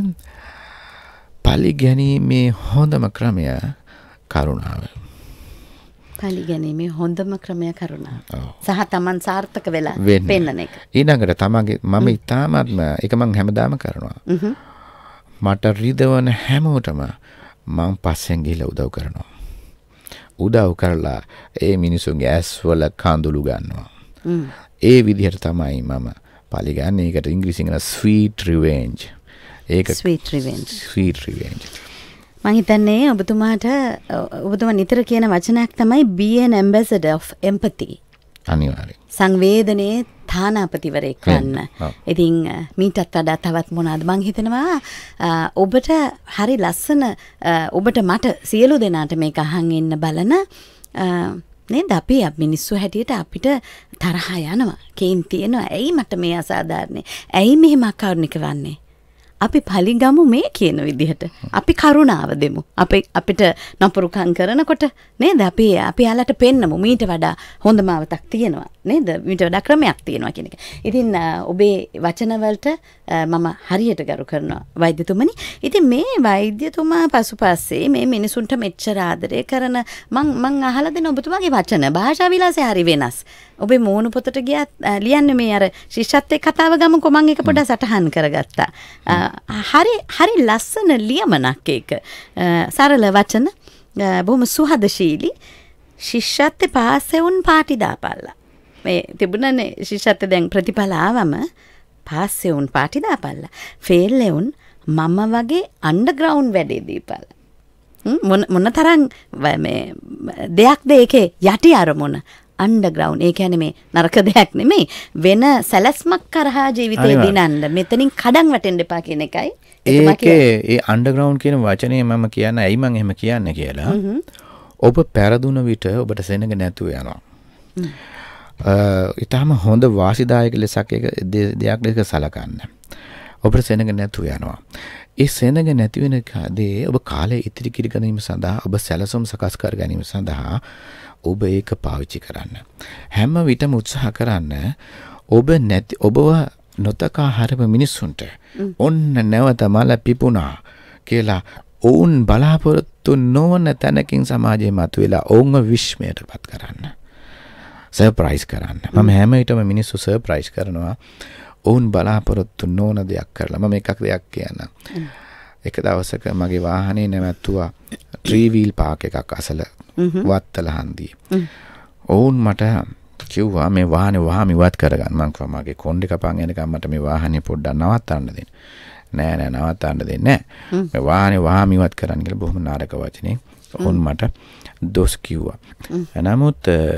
පරිගැනීමේ හොඳම ක්‍රමය කරුණාව. පරිගැනීමේ හොඳම ක්‍රමය කරුණාව. සහ Taman සාර්ථක වෙලා පෙන්නන එක. ඊළඟට තමන්ගේ මම ඉතාමත්ම ඒක මං හැමදාම කරනවා. මට රිදවන හැමෝටම මං පස්සෙන් ගිහලා උදව් කරනවා. උදව් කරලා ඒ මිනිසුන්ගේ ඇස්වල කඳුළු ගන්නවා. ඒ විදිහට තමයි මම පරිගන්නේ. ඒකට ඉංග්‍රීසියෙන් කියන sweet revenge. ඒක sweet revenge. sweet revenge. මම හිතන්නේ ඔබතුමාට ඔබතුමා නිතර කියන වචනයක් තමයි be an ambassador of empathy. අනිවාර්යයෙන්. සංවේදනයේ තානාපතිවරයෙක් වන්න. ඉතින් මීටත් වඩා තවත් මොනවාද මං හිතනවා ඔබට හරි ලස්සන ඔබට මට සියලු දෙනාට මේක අහන් ඉන්න බලන නේද අපි මිනිස්සු හැටියට අපිට තරහ යනවා. කේන්ති එනවා. ඇයි මට මේ අසාධාරණේ? ඇයි මෙහෙම අකාරුණික වන්නේ? අපි පලිගමු මේ කියන විදිහට. අපි කරුණාව දෙමු. අපි අපිට නපුරුකම් කරනකොට නේද අපි අපි යාලට පෙන්නමු මීට වඩා හොඳ මාවතක් තියෙනවා නේද? මීට වඩා ක්‍රමයක් තියෙනවා කියන එක. ඉතින් ඔබේ වචන වලට මම හරියට ගරු කරනවා වෛද්‍යතුමනි. ඉතින් මේ වෛද්‍යතුමා පසුපස්සේ මේ මිනිසුන්ට මෙච්චර ආදරය කරන මං මං අහලා දෙන ඔබතුමාගේ වචන භාෂා විලාසය හරි වෙනස්. ඔබේ මෝන පොතට ගියත් ලියන්නේ මේ අර ශිෂ්‍යත්වයේ කතාව ගමුකෝ මං එක පොඩ්ඩක් සටහන් කරගත්තා. හරි හරි ලස්සන ලියමනක් ඒක. සරල වචන බොහොම සුහදශීලී. ශිෂ්‍යත්වයේ පාස් වුන් පාටි දාපල්ලා. මේ තිබුණනේ ශිෂ්‍යත්වයේ දැන් ප්‍රතිඵල ආවම පාස් වුන් පාටි දාපල්ලා. ෆේල් වුන් මම වගේ අන්ඩර්ග්‍රවුන්ඩ් වැඩේ දීපල්ලා. මොන මොන තරම් මේ දෙයක්ද ඒකේ යටි අරමුණ. අන්ඩර්ග්‍රවුන්ඩ් ඒ කියන්නේ මේ නරක දෙයක් නෙමෙයි වෙන සැලැස්මක් කරහා ජීවිතේ දිනන්න මෙතනින් කඩන් වැටෙන්න එපා කියන එකයි ඒකේ ඒ අන්ඩර්ග්‍රවුන්ඩ් කියන වචනේ මම කියන්නේ ඇයි මම එහෙම කියන්නේ කියලා ඔබ පෙරදුන විට ඔබට සෙනඟ නැතුව යනවා ඊටම හොඳ වාසිදායක ලෙසක් එක දෙයක් ලෙස සලකන්න ඔබට සෙනඟ නැතුව යනවා ඒ සෙනඟ නැති වෙන දේ ඔබ කාලය ඉතිරි කර ගැනීම සඳහා ඔබ සැලසුම් සකස් කර ගැනීම සඳහා ඔබ ඒක පාවිච්චි කරන්න. හැම විටම උත්සාහ කරන්න ඔබ නැති ඔබව නොතකා හරප මිනිස්සුන්ට ඔන්න නැවත මල පිපුණා කියලා ඔවුන් බලාපොරොත්තු නොවන තැනකින් සමාජයේ මතුවලා ඔවුන්ව විශ්මයටපත් කරන්න. සර්ප්‍රයිස් කරන්න. මම හැම විටම මිනිස්සු සර්ප්‍රයිස් කරනවා ඔවුන් බලාපොරොත්තු නොවන දෙයක් කරලා. මම එකක් දෙයක් කියන්නම්. එක දවසක මගේ වාහනේ නැවැත්තුවා ට්‍රී වීල් පාක් එකක් අසල වත්තල හන්දිය. ඔවුන් මට කිව්වා මේ වාහනේ වහම ඉවත් කරගන්න. මං කිව්වා මගේ කොණ්ඩේ කපන් එනකම් මට මේ වාහනේ පොඩ්ඩක් නවත්තන්න දෙන්න. නෑ නෑ නවත්තන්න දෙන්නේ නෑ. මේ වාහනේ වහම ඉවත් කරන්න කියලා බොහොම නාරක වචනේ ඔවුන් මට දොස් කිව්වා. නමුත්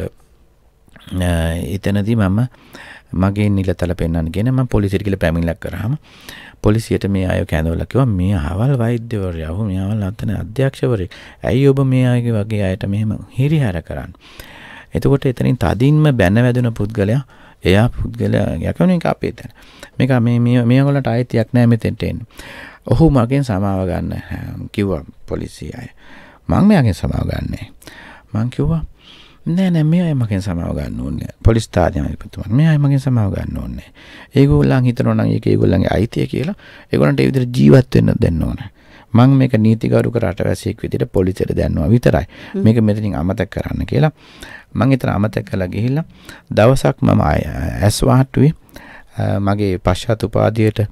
එතනදී මම මගේ නිලතල පෙන්වන්න කියන මම පොලිසියට ගිහලා පැමිණිල්ලක් කරාම පොලිසියට මේ අය කැඳවලා කිව්වා මේ අහවල් වෛද්‍යවරයා වහු මේ අහවල් අතන අධ්‍යක්ෂවරයෙක් ඇයි ඔබ මේ අයගේ වගේ අයට මෙහෙම හිරිහැර කරන්නේ එතකොට එතනින් තදින්ම බැන වැදුන පුද්ගලයා එයා පුද්ගලයා යකවනේ එක අපේ තැන මේක මේ මේ මේගොල්ලන්ට ආයතියක් නැහැ මෙතෙන්ට එන්න ඔහු මගෙන් සමාව ගන්න කිව්වා පොලිසිය අය මම මෙයාගෙන් සමාව ගන්නෑ මං කිව්වා නෑ නෑ මේ අය මගෙන් සමාව ගන්න ඕනේ පොලිස් ස්ථානාධිපතිතුමා මේ අය මගෙන් සමාව ගන්න ඕනේ ඒගොල්ලන් හිතනවා නම් ඒක ඒගොල්ලන්ගේ අයිතිය කියලා ඒගොල්ලන්ට ඒ විදිහට ජීවත් වෙන්න දෙන්න ඕනේ මම මේක නීතිගරුක රටවැසියෙක් විදිහට පොලිසියට දැන්නවා විතරයි මේක මෙතනින් අමතක කරන්න කියලා මම ඊතර අමතක කළා ගිහිල්ලා දවසක් මම ඇස් වහට්ටුවේ මගේ පශ්චාත් උපාධියට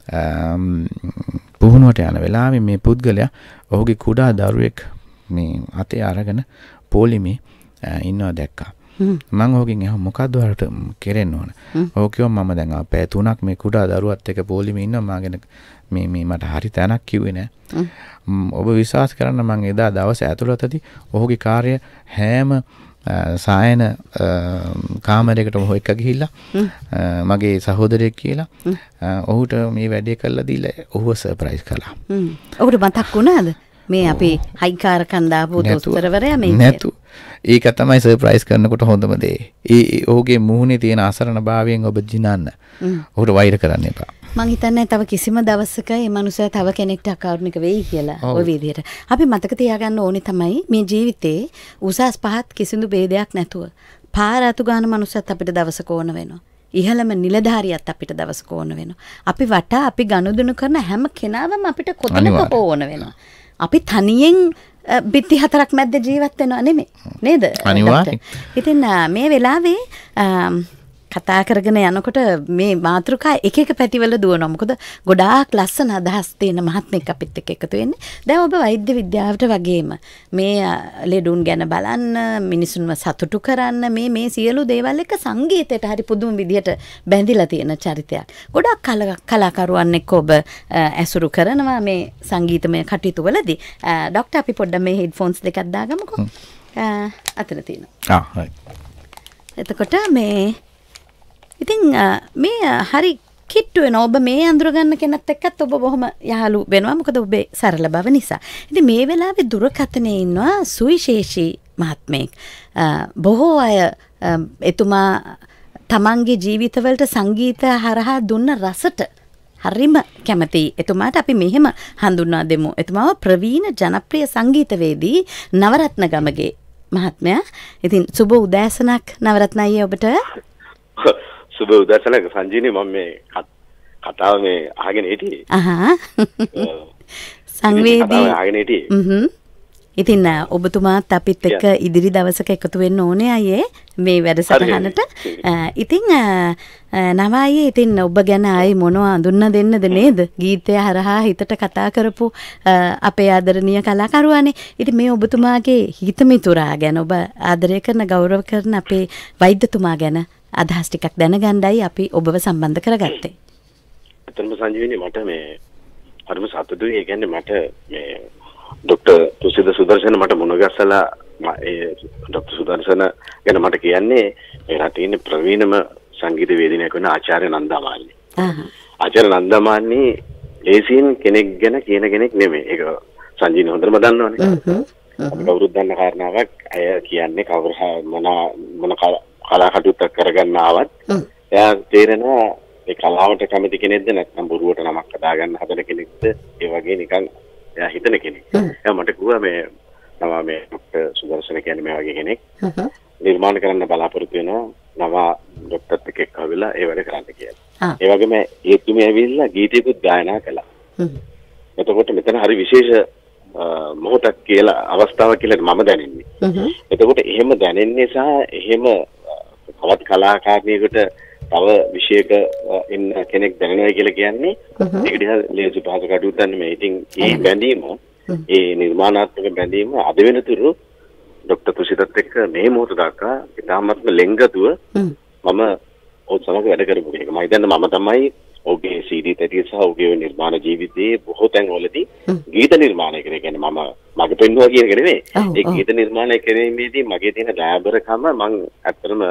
පුහුණුවට යන වෙලාවේ මේ පුද්ගලයා ඔහුගේ කුඩා දරුවෙක් මේ අතේ අරගෙන පොලිමේ ඉන්නවා දැක්කා. මම ඔහුගෙන් අහුවා මොකද්ද වලට කෙරෙන්න ඕන. ඔහු කිව්වා මම දැන් අපේ තුනක් මේ කුඩා දරුවත් එක්ක පොලිමේ ඉන්නවා මාගෙන මේ මේ මට හරි තැනක් කිව්වේ නෑ. ඔබ විශ්වාස කරන්න මම එදා දවසේ ඇතුළතදී ඔහුගේ කාර්ය හැම සායන කාමරයකට ඔහු එක්ක ගිහිල්ලා මගේ සහෝදරයෙක් කියලා ඔහුට මේ වැඩේ කළා දීලා ඔහුව සර්ප්‍රයිස් කළා. ඔහුට මතක් වුණාද? මේ අපි හයිකාර කන්දාපු දොස්තරවරයා මේ නැතු. ඒක තමයි සර්ප්‍රයිස් කරනකොට හොඳම දේ. ඒ ඔහුගේ මුහුණේ තියෙන අසරණ භාවයෙන් ඔබ ජිනන්න. ඔහුට වෛර කරන්න එපා. මං හිතන්නේ තව කිසිම දවසක මේ මනුස්සයා තව කෙනෙක්ට අකෞන්ට් එක වෙයි කියලා ඔය විදිහට. අපි මතක තියාගන්න ඕනේ තමයි මේ ජීවිතේ උසස් පහත් කිසිදු ભેදයක් නැතුව පාර අතු ගන්න මනුස්සයත් අපිට දවසක ඕන වෙනවා. ඉහළම නිලධාරියත් අපිට දවසක ඕන වෙනවා. අපි වටා අපි ගනුදෙනු කරන හැම කෙනාම අපිට කොතනක ඕන වෙනවා. අපි තනියෙන් බිත්ති හතරක් මැද්ද ජීවත් වෙනව නෙමෙයි නේද? අනිවාර්යයෙන්. ඉතින් මේ වෙලාවේ කතා කරගෙන යනකොට මේ මාතෘකා එක එක පැතිවල දුවනවා. මොකද ගොඩාක් ලස්සන අදහස් තියෙන මහත්මෙක් අපිත් එක්ක එකතු වෙන්නේ. දැන් ඔබ වෛද්‍ය විද්‍යාවට වගේම මේ ලෙඩුන් ගැන බලන්න, මිනිසුන්ව සතුටු කරන්න, මේ මේ සියලු දේවල් එක්ක සංගීතයට හරි පුදුම විදිහට බැඳිලා තියෙන චරිතයක්. ගොඩාක් කලාකරුවන් එක්ක ඔබ ඇසුරු කරනවා මේ සංගීතමය කටයුතු වලදී. ડોක්ටර් අපි පොඩ්ඩක් මේ හෙඩ්ෆෝන්ස් දෙකක් දාගමුකෝ. අතන තියෙනවා. ආ හරි. එතකොට මේ ඉතින් මේ හරි කිට්ටු වෙනවා. ඔබ මේ අඳුර ගන්න කෙනත් එක්කත් ඔබ බොහොම යහළු වෙනවා. මොකද ඔබේ සරල බව නිසා. ඉතින් මේ වෙලාවේ දුරකථනයේ ඉන්නවා සුවිශේෂී මහත්මයෙක්. බොහෝ අය එතුමා තමන්ගේ ජීවිතවලට සංගීත හරහා දුන්න රසට හරිම කැමතියි. එතුමාට අපි මෙහෙම හඳුන්වා දෙමු. එතුමාව ප්‍රවීණ ජනප්‍රිය සංගීතවේදී නවරත්න ගමගේ මහත්මයා. ඉතින් සුබ උදෑසනක් නවරත්න අයියේ ඔබට. සුබ උදෑසනක් සංජීවනි. මම මේ කතාව මේ අහගෙන හිටියේ. අහා. සංවේදී කතාව අහගෙන හිටියේ. හ්ම්. ඉතින් ඔබතුමාත් අපිත් එක්ක ඉදිරි දවසක එකතු වෙන්න ඕනේ අයියේ මේ වැඩසටහනට. ඉතින් නව අයියේ ඉතින් ඔබ ගැන ආයි මොනවා අඳුන්න දෙන්නද නේද? ගීතය හරහා හිතට කතා කරපු අපේ ආදරණීය කලාකරුවානේ. ඉතින් මේ ඔබතුමාගේ හිතමිතුරා ගැන, ඔබ ආදරය කරන ගෞරව කරන අපේ වෛද්‍යතුමා ගැන අදහස් ටිකක් දැනගන්නයි අපි ඔබව සම්බන්ධ කරගත්තේ. අතනම සංජීවනි මට මේ හරිම සතුටුයි. ඒ කියන්නේ මට මේ ડોક્ટર තුසිත සුදර්ශන මට මුණ ගැස්සලා ඒ ડોક્ટર සුදර්ශන ගැන මට කියන්නේ මේ රටේ ඉන්න ප්‍රවීණම සංගීත වේදිකාවක් වෙන ආචාර්ය නන්දාමාලි. ආචාර්ය නන්දාමාලි ලේසියෙන් කෙනෙක් ගැන කියන කෙනෙක් නෙමෙයි. ඒක සංජීවනි හොඳටම දන්නවනේ. අපි කවුරුත් දන්න කාරණාවක්. අය කියන්නේ කවුරු මොන මොන කලා කටයුත්ත කරගන්න ආවත් එයා තේරෙනවා ඒ කලාවට කැමති කෙනෙක්ද නැත්නම් බොරුවට නමක් හදාගන්න හදන කෙනෙක්ද, ඒ වගේ නිකන් එයා හිතන කෙනෙක්. එයා මට කිව්වා මේ නම මේ ડોક્ટર සුදර්ශන කියන්නේ මේ වගේ කෙනෙක් නිර්මාණ කරන්න බලාපොරොත්තු වෙනවා නව ડોක්ටර්ත් එක්ක ආවිලා ඒ වැඩ කරන්න කියලා. ඒ වගේම ඒ තුමේ ඇවිල්ලා ගීතයකුත් ගායනා කළා. එතකොට මෙතන හරි විශේෂ මොහොතක් කියලා අවස්ථාවක් කියලා මම දැනෙන්නේ. එතකොට එහෙම දැනෙන්නේ සහ එහෙම තවත් කලාකාරයෙකුට තව විශේෂක ඉන්න කෙනෙක් දැනෙනවා කියලා කියන්නේ ඒක දිහා ලේසි පහසු කටයුත්තක් නෙමෙයි. ඉතින් මේ බැඳීම, ඒ නිර්මාණාත්මක බැඳීම අද වෙනතුරු ડોક્ટર තුසිතත් එක්ක මේ මොහොත දක්වා ඉතාමත්ම ලෙන්ගතුව මම ඔය සමග වැඩ කරපු කෙනෙක්. මම හිතන්නේ මම තමයි ඔහුගේ සී ඩී තැටිය සහ ඔහුගේ නිර්මාණ ජීවිතයේ බොහෝ තැන්වලදී ගීත නිර්මාණය කරේ. කියන්නේ මම මගේ පෙන්නුවා කියන එක නෙමෙයි. ඒ ගීත නිර්මාණය කිරීමේදී මගේ තියෙන ලෑබරකම මම ඇත්තටම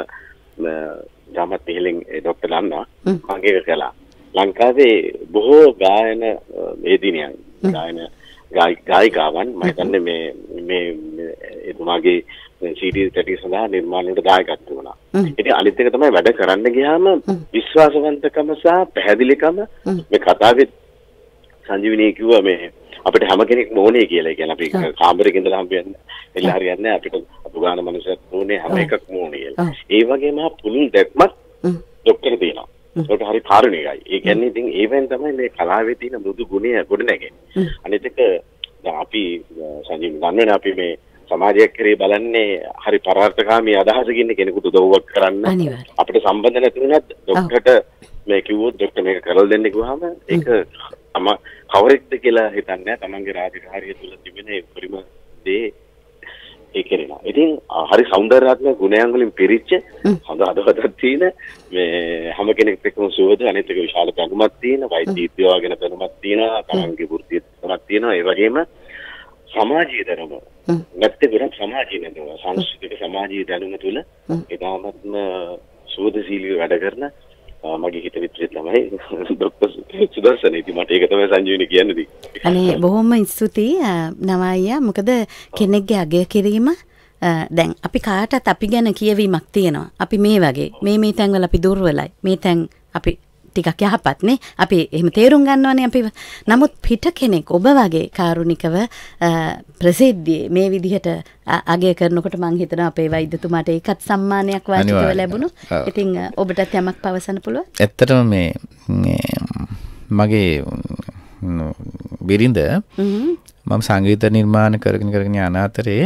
ජාමත් පිළිලින් ડોક્ટર ලන්නා මම ඒක කළා. ලංකාවේ බොහෝ ගායන වේදිනියන් ගායන ගායිකාවන් මම හිතන්නේ මේ මේ එතුමාගේ සී ඩී තැටිය සඳහා නිර්මාණ වලට දායකත්ව වුණා. ඉතින් අනිත් එක තමයි වැඩ කරන්න ගියාම විශ්වාසවන්තකම සහ පැහැදිලිකම මේ කතාවේ සංජීවනී කිව්වා මේ අපිට හැම කෙනෙක්ම ඕනේ කියලා. ඒ කියන්නේ අපි කාමරයක ඉඳලා හම්බෙන්නේ එල්ල හරියන්නේ අපිට අතුගාන මනුස්සයෙක් ඕනේ හැම එකක්ම ඕනේ කියලා. ඒ වගේම පුළුල් දැක්මත් ડોක්ටර් දෙනවා. ඒක හරි කාරුණිකයි. ඒ කියන්නේ ඉතින් ඒවෙන් තමයි මේ කලාවේ තියෙන මෘදු ගුණය ගොඩ නැගෙන්නේ. අනිත් එක දැන් අපි සංජීවනී දන්නවනේ අපි මේ සමාජයක් කරේ බලන්නේ හරි පරාර්ථකාමී අදහසකින් කෙනෙකුට උදව්වක් කරන්න අපිට සම්බන්ධ නැති වුණත් ડોක්ටර්ට මේ කිව්වොත් ડોක්ටර් මේක කරලා දෙන්න කිව්වහම ඒක තම කවරෙක්ද කියලා හිතන්නේ තමන්ගේ රාජකාරිය තුල තිබෙන ඒ පරිම දේ ඒ කරනවා. ඉතින් හරි සෞන්දර්යාත්මක ගුණයන් වලින් පිරිච්ච හොඳ හදවතක් තියෙන මේ හැම කෙනෙක් එක්කම සුවද අනිත් එක විශාල දැනුමක් තියෙන වෛද්‍ය විද්‍යාව ගැන දැනුමක් තියෙනවා තමන්ගේ වෘත්තිය දැනුමක් තියෙනවා ඒ වගේම සමාජීය දැනුම නැත්නම් විතර සමාජීය දැනුම සංස්කෘතික සමාජීය දැනුම තුල ඒදාමත්ම සුවදශීලීව වැඩ කරන මගේ හිත විතරේ තමයි ડોක්ටර් සුදර්ශන. ඉතින් මට ඒක තමයි සංජීවනි කියන්නේ. අනේ බොහොම ස්තුතියි නවායියා. මොකද කෙනෙක්ගේ අගය කිරීම දැන් අපි කාටත් අපි ගැන කියවීමක් තියෙනවා. අපි මේ වගේ මේ මේ තැන්වල අපි දුර්වලයි. මේ තැන් අපි ටිකක් යහපත් නේ. අපි එහෙම තේරුම් ගන්නවනේ අපි. නමුත් පිට කෙනෙක් ඔබ වගේ කාරුණිකව ප්‍රසිද්ධියේ මේ විදිහට අගය කරනකොට මම හිතනවා අපේ වෛද්‍යතුමාට ඒකත් සම්මානයක් වාචිකව ලැබුණු. ඉතින් ඔබටත් යමක් පවසන්න පුළුවන්. ඇත්තටම මේ මගේ බිරිඳ මම සංගීත නිර්මාණ කරගෙන කරගෙන යන අතරේ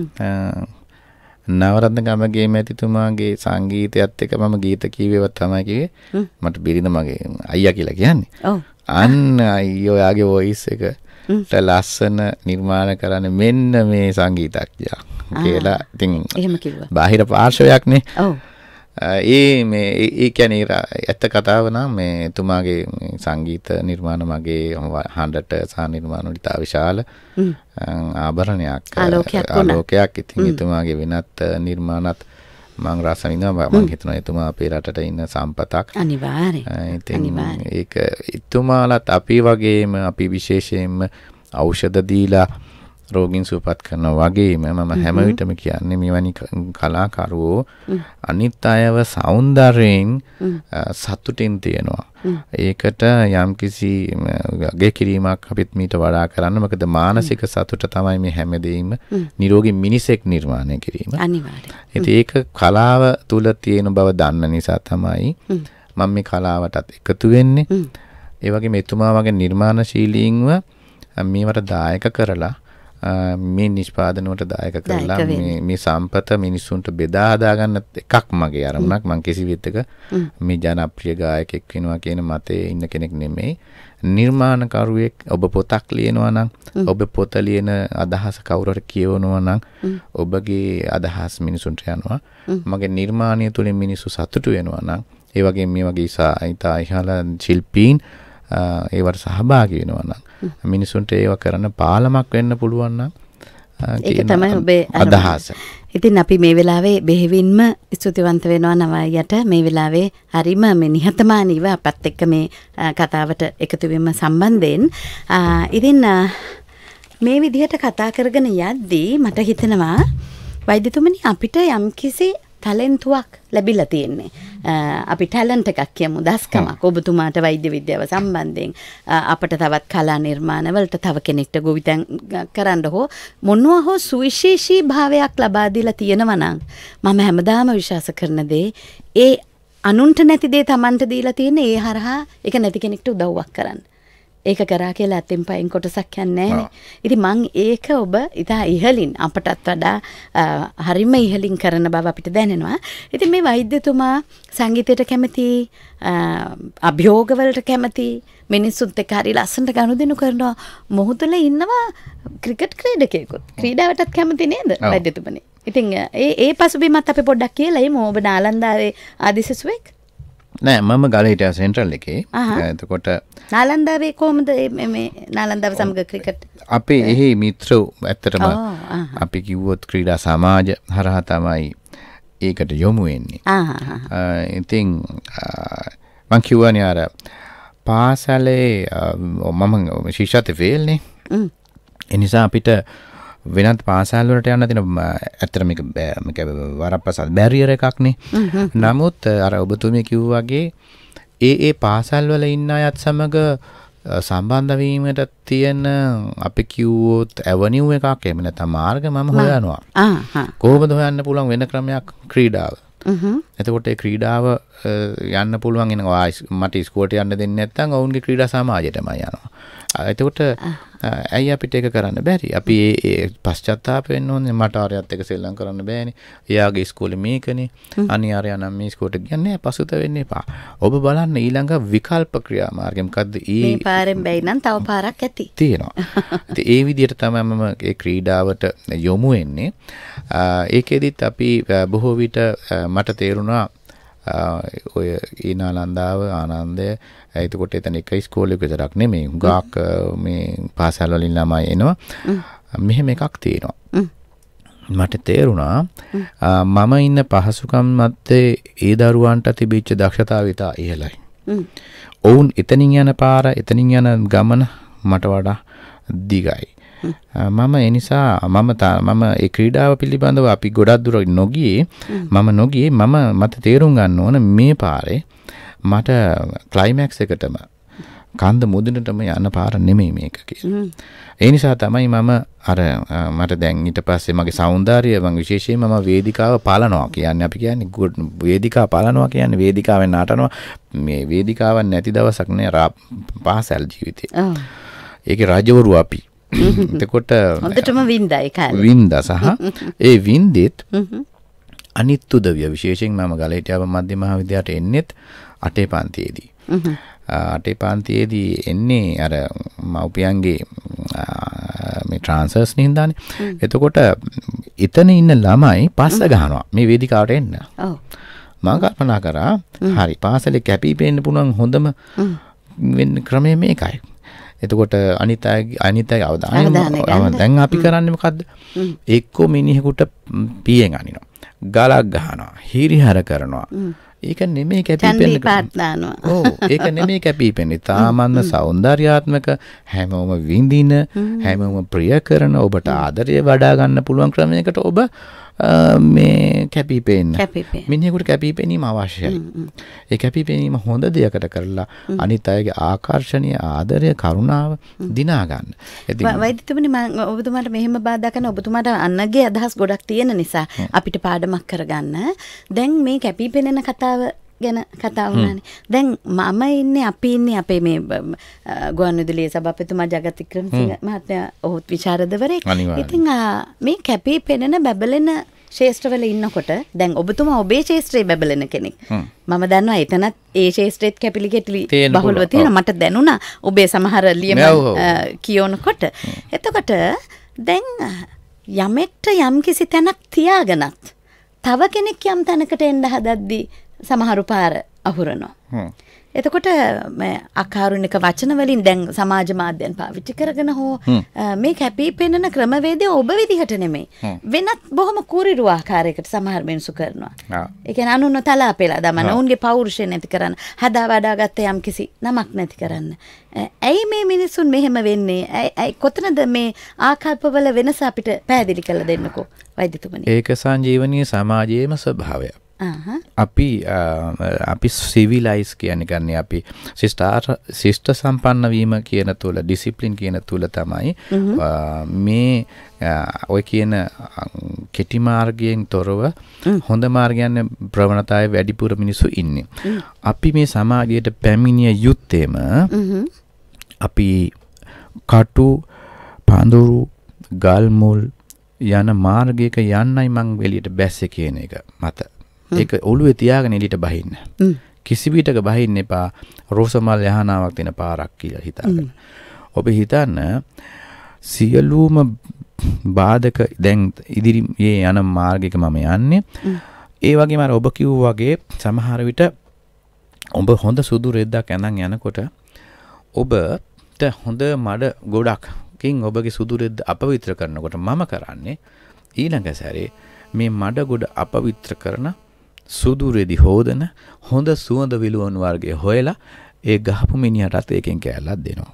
නවරත්න ගමගේ මැතිතුමාගේ සංගීතයත් එක්ක මම ගීත කීවේවත් තමයි කිව්වේ. මට බිරිඳ මගේ අයියා කියලා කියන්නේ. ඔව්. අන්න අයියෝ යාගේ වොයිස් එක ලස්සන නිර්මාණ කරන්නේ මෙන්න මේ සංගීතඥයා කියලා. ඉතින් එහෙම කිව්වා. බාහිර පාර්ශවයක්නේ. ඔව්. ඒ මේ ඒ කියන්නේ ඇත්ත කතාව නම් මේ එතුමාගේ සංගීත නිර්මාණ මගේ හඬට සහ නිර්මාණ වලට විශාල ආභරණයක් ආලෝකයක්. ඉතින් එතුමාගේ වෙනත් නිර්මාණත් මම රස විඳිනවා. මම හිතනවා එතුමා අපේ රටට ඉන්න සම්පතක්. අනිවාර්යයෙන්. ඉතින් ඒක එතුමාලත් අපි වගේම අපි විශේෂයෙන්ම ඖෂධ දීලා රෝගීන් සුවපත් කරනවා වගේම මම හැම විටම කියන්නේ මෙවැනි කලාකරුවෝ අනිත් අයව සෞන්දර්යයෙන් සතුටින් තියනවා. ඒකට යම්කිසි අගය කිරීමක් අපිත් මීට වඩා කරන්න. මොකද මානසික සතුට තමයි මේ හැමදේම නිරෝගී මිනිසෙක් නිර්මාණය කිරීම. අනිවාර්යයෙන්. ඒක කලාව තුල තියෙන බව දන්න නිසා තමයි මම මේ කලාවටත් එකතු වෙන්නේ. ඒ වගේම එතුමා වගේ නිර්මාණශීලීන්ව මේවට දායක කරලා මේ නිෂ්පාදනයට දායක කරලා මේ මේ සම්පත මිනිසුන්ට බෙදා හදා ගන්න එකක් මගේ අරමුණක්. මම කිසි විදිහක මේ ජනප්‍රිය ගායකයෙක් වෙනවා කියන මතයේ ඉන්න කෙනෙක් නෙමෙයි. නිර්මාණකරුවෙක් ඔබ පොතක් ලියනවා නම් ඔබ පොත ලියන අදහස කවුරු හරි කියවනවා නම් ඔබගේ අදහස් මිනිසුන්ට යනවා. මගේ නිර්මාණය තුලින් මිනිස්සු සතුටු වෙනවා නම් ඒ වගේ මේ වගේ ඉතා ඉහළ ශිල්පීන් ඒවට සහභාගී වෙනවා නම් මිනිසුන්ට ඒව කරන්න පාලමක් වෙන්න පුළුවන් නම් ඒක තමයි ඔබේ අදහස. ඉතින් අපි මේ වෙලාවේ බෙහෙවින්ම ස්තුතිවන්ත වෙනවා නවයට මේ වෙලාවේ හරිම මේ නිහතමානීව අපත් එක්ක මේ කතාවට එකතු වීම සම්බන්ධයෙන්. ඉතින් මේ විදිහට කතා කරගෙන යද්දී මට හිතෙනවා වෛද්‍යතුමනි අපිට යම්කිසි ටැලන්ටුවක් ලැබිලා තියෙන්නේ. අපි ටැලන්ට් එකක් කියමු දස්කමක්. ඔබතුමාට වෛද්‍ය විද්‍යාව සම්බන්ධයෙන් අපට තවත් කලා නිර්මාණ වලට තව කෙනෙක්ට ගොවිතැන් කරන්න හෝ මොනවා හෝ සුවිශේෂී භාවයක් ලබා දීලා තියෙනවා නම් මම හැමදාම විශ්වාස කරන දේ ඒ අනුන්ට නැති දේ Tamanට දීලා තියෙන ඒ හරහා ඒක නැති කෙනෙක්ට උදව්වක් කරන්න. ඒක කරා කියලා අතින් පයින් කොටසක් යන්නේ නැහැ. ඉතින් මං ඒක ඔබ ඉතා ඉහලින් අපටත් වඩා හරිම ඉහලින් කරන බව අපිට දැනෙනවා. ඉතින් මේ වෛද්‍යතුමා සංගීතයට කැමති, අභියෝග වලට කැමති, මිනිස්සුත් එක්ක හරි ලස්සනට ගනුදෙනු කරනවා. මොහු තුළ ඉන්නවා ක්‍රිකට් ක්‍රීඩකයෙකුත්. ක්‍රීඩාවටත් කැමති නේද වෛද්‍යතුමනි? ඉතින් ඒ ඒ පසුබිමත් අපි පොඩ්ඩක් කියලා එමු. ඔබ නාලන්දාවේ ආදිසිසුවෙක්? නෑ මම ගලහිටිය සෙන්ට්‍රල් එකේ. එතකොට නාලන්දාවේ කොහොමද මේ නාලන්දාව සමග ක්‍රිකට්? අපි එහි මිත්‍ර ඇත්තටම අපි කිව්වොත් ක්‍රීඩා සමාජ හරහා තමයි ඒකට යොමු වෙන්නේ. ඉතින් මං කියවනේ අර පාසලේ මම ශිෂ්‍යත්වයේ ෆේල්නේ. ඒ නිසා අපිට වෙනත් පාසල් වලට යන්න තියෙන ඇත්තට මේක මේක වරප්‍රසාද බැරියර් එකක්නේ. නමුත් අර ඔබතුමී කිව්වා වගේ ඒ ඒ පාසල් වල ඉන්න අයත් සමග සම්බන්ධ වීමට තියෙන අපි කිව්වොත් ඇවනිව් එකක් එහෙම නැත්නම් මාර්ග මම හොයනවා. කොහොමද හොයන්න පුළුවන් වෙන ක්‍රමයක් ක්‍රීඩාව. එතකොට ඒ ක්‍රීඩාව යන්න පුළුවන් එනවා මට ඉස්කෝලේට යන්න දෙන්නේ නැත්නම් ඔවුන්ගේ ක්‍රීඩා සමාජයටම යනවා. එතකොට ඇයි අපිට ඒක කරන්න බැරි? අපි ඒ පශ්චාත්තාප වෙන්න ඕනේ. මට ආරයත් එක සෙල්ලම් කරන්න බෑනේ. එයාගේ ඉස්කෝලේ මේකනේ. අනිවාර්යය නම් මේ ඉස්කෝලේට ගියන්නේ පසුත වෙන්න එපා. ඔබ බලන්න ඊළඟ විකල්ප ක්‍රියා මාර්ගය මොකද්ද? මේ පාරෙන් බැයි නම් තව පාරක් ඇති. තියෙනවා. ඉතින් ඒ විදිහට තමයි මම ඒ ක්‍රීඩාවට යොමු වෙන්නේ. ඒකෙදිත් අපි බොහෝ විට මට තේරුණා ඔය ඊනාලන්දාව ආනන්දය එතකොට එතන එක ඉස්කෝලේක විතරක් නෙමෙයි හුඟක් මේ පාසල් වලින් ළමයි එනවා මෙහෙම එකක් තියෙනවා මට තේරුණා මම ඉන්න පහසුකම් මැත්තේ ඒ දරුවන්ට තිබිච්ච දක්ෂතාවය ඉතා ඉහළයි ඔවුන් එතනින් යන පාර එතනින් යන ගමන මට වඩා දිගයි මම ඒ නිසා මම මම ඒ ක්‍රීඩාව පිළිබඳව අපි ගොඩක් දුර නොගියේ මම නොගියේ මම මට තේරුම් ගන්න ඕන මේ පාරේ මට ක්ලයිමැක්ස් එකටම කන්ද මුදුනටම යන පාර නෙමෙයි මේක කියලා. ඒ නිසා තමයි මම අර මට දැන් ඊට පස්සේ මගේ సౌందර්යය මම විශේෂයෙන්ම මම වේදිකාව පාලනවා කියන්නේ අපි කියන්නේ වේදිකාව පාලනවා කියන්නේ වේදිකාවෙන් නටනවා මේ වේදිකාවක් නැති දවසක් නෑ පාසල් ජීවිතේ. ඒකේ රජවරු අපි එතකොට හොඳටම වින්දා ඒ කාලේ. වින්දා සහ ඒ වින්දෙත් අනිත් උදවිය විශේෂයෙන් මම ගලහිටියාව මධ්‍ය මහාවිද්‍යාලයට එන්නෙත් අටේ පන්තියේදී. අටේ පන්තියේදී එන්නේ අර මව්පියන්ගේ මේ ට්‍රාන්ස්ෆර්ස් නින්දානේ. එතකොට එතන ඉන්න ළමයි පස්ස ගහනවා මේ වේදිකාවට එන්න. ඔව්. මම කල්පනා කරා හරි පාසලේ කැපී පෙනෙන්න පුළුවන් හොඳම වෙන්න ක්‍රමය මේකයි. එතකොට අනිත් අය අනිත් අය අවධානය දැන් අපි කරන්නේ මොකද්ද? එක්කෝ මිනිහෙකුට පියෙන් අනිනවා. ගලක් ගහනවා. හිරිහැර කරනවා. ඒක නෙමෙයි කැපිපෙන්නේ. චන්දීපාත් දානවා. ඔව් ඒක නෙමෙයි කැපිපෙන්නේ. තාමන්න సౌందర్యාත්මක හැමෝම විඳින හැමෝම ප්‍රිය කරන ඔබට ආදරය වඩා ගන්න පුළුවන් ක්‍රමයකට ඔබ මේ කැපිපෙන්න. මිනිහෙකුට කැපිපෙනීම අවශ්‍යයි. ඒ කැපිපෙනීම හොඳ දෙයකට කරලා අනිත් අයගේ ආකර්ෂණීය ආදරය කරුණාව දිනා ගන්න. වෛද්‍යතුමනි මම ඔබතුමාට මෙහෙම බාධා කරන ඔබතුමාට අන්නගේ අදහස් ගොඩක් තියෙන නිසා අපිට පාඩමක් කරගන්න. දැන් මේ කැපිපෙනෙන කතාව ගැන කතා වුණානේ. දැන් මම ඉන්නේ අපි ඉන්නේ අපේ මේ ගුවන්විදුලියේ සභාපතිතුමා ජගත් වික්‍රමසිංහ මහත්මයා ඔහුත් විශාරදවරයෙක්. ඉතින් මේ කැපිපෙනෙන බබලෙන ශේෂ්ත්‍රවල ඉන්නකොට දැන් ඔබතුමා ඔබේ ශේෂ්ත්‍රයේ බබලෙන කෙනෙක්. මම දන්නවා එතනත් ඒ ශේෂ්ත්‍රෙත් කැපිලි කෙටිලි බහුලව තියෙනවා. මට දැනුණා ඔබේ සමහර ලියම කියනකොට. එතකොට දැන් යමෙක්ට යම්කිසි තැනක් තියාගෙනත් තව කෙනෙක් යම් තැනකට එන්න හදද්දී සමහරු පාර අහුරනවා. එතකොට මේ අකාරුණික වචන වලින් දැන් සමාජ මාධ්‍යයන් පාවිච්චි කරගෙන හෝ මේ කැපී පෙනෙන ක්‍රමවේදය ඔබ විදිහට නෙමෙයි. වෙනත් බොහොම කුරිරු ආකාරයකට සමහර මිනිස්සු කරනවා. ඒ කියන්නේ අනුන්ව තලා පෙලා දමන, උන්ගේ පෞරුෂය නැති කරන්න, හදා වඩාගත්ත යම්කිසි නමක් නැති කරන්න. ඇයි මේ මිනිසුන් මෙහෙම වෙන්නේ? ඇයි කොතනද මේ ආකල්පවල වෙනස අපිට පැහැදිලි කරලා දෙන්නකෝ වෛද්‍යතුමනි. ඒක සංජීවනීය සමාජයේම ස්වභාවය. අපි අපි සිවිලයිස් කියන්නේ ගන්නේ අපි ශිෂ්ටාචාර ශිෂ්ට සම්පන්න වීම කියන තුල ඩිසිප්ලින් කියන තුල තමයි මේ ඔය කියන කෙටි මාර්ගයෙන් තොරව හොඳ මාර්ගයන් ප්‍රවණතාවයේ වැඩිපුර මිනිස්සු ඉන්නේ. අපි මේ සමාජයට පැමිණිය යුත්තේම අපි කටු පඳුරු ගල් මුල් යන මාර්ගයක යන්නයි මං එළියට බැස්සේ කියන එක මත. ඒක ඔළුවේ තියාගෙන එළියට බහින්න. කිසි විටක බහින්න එපා රෝසමල් යහනාවක් තියෙන පාරක් කියලා හිතාගෙන. ඔබ හිතන්න සියලුම බාධක දැන් ඉදිරියේ යන මාර්ගයක මම යන්නේ. ඒ වගේම අර ඔබ කිව්වා වගේ සමහර විට ඔබ හොඳ සුදු රෙද්දක් ඇඳන් යනකොට ඔබට හොඳ මඩ ගොඩක්කින් ඔබගේ සුදු රෙද්ද අපවිත්‍ර කරනකොට මම කරන්නේ ඊළඟ සැරේ මේ මඩ ගොඩ අපවිත්‍ර කරන සුදු රෙදි හොදන හොඳ සුවඳ විලවුන් වර්ගය හොයලා ඒ ගහපු මිනිහටත් ඒකෙන් කෑල්ලක් දෙනවා.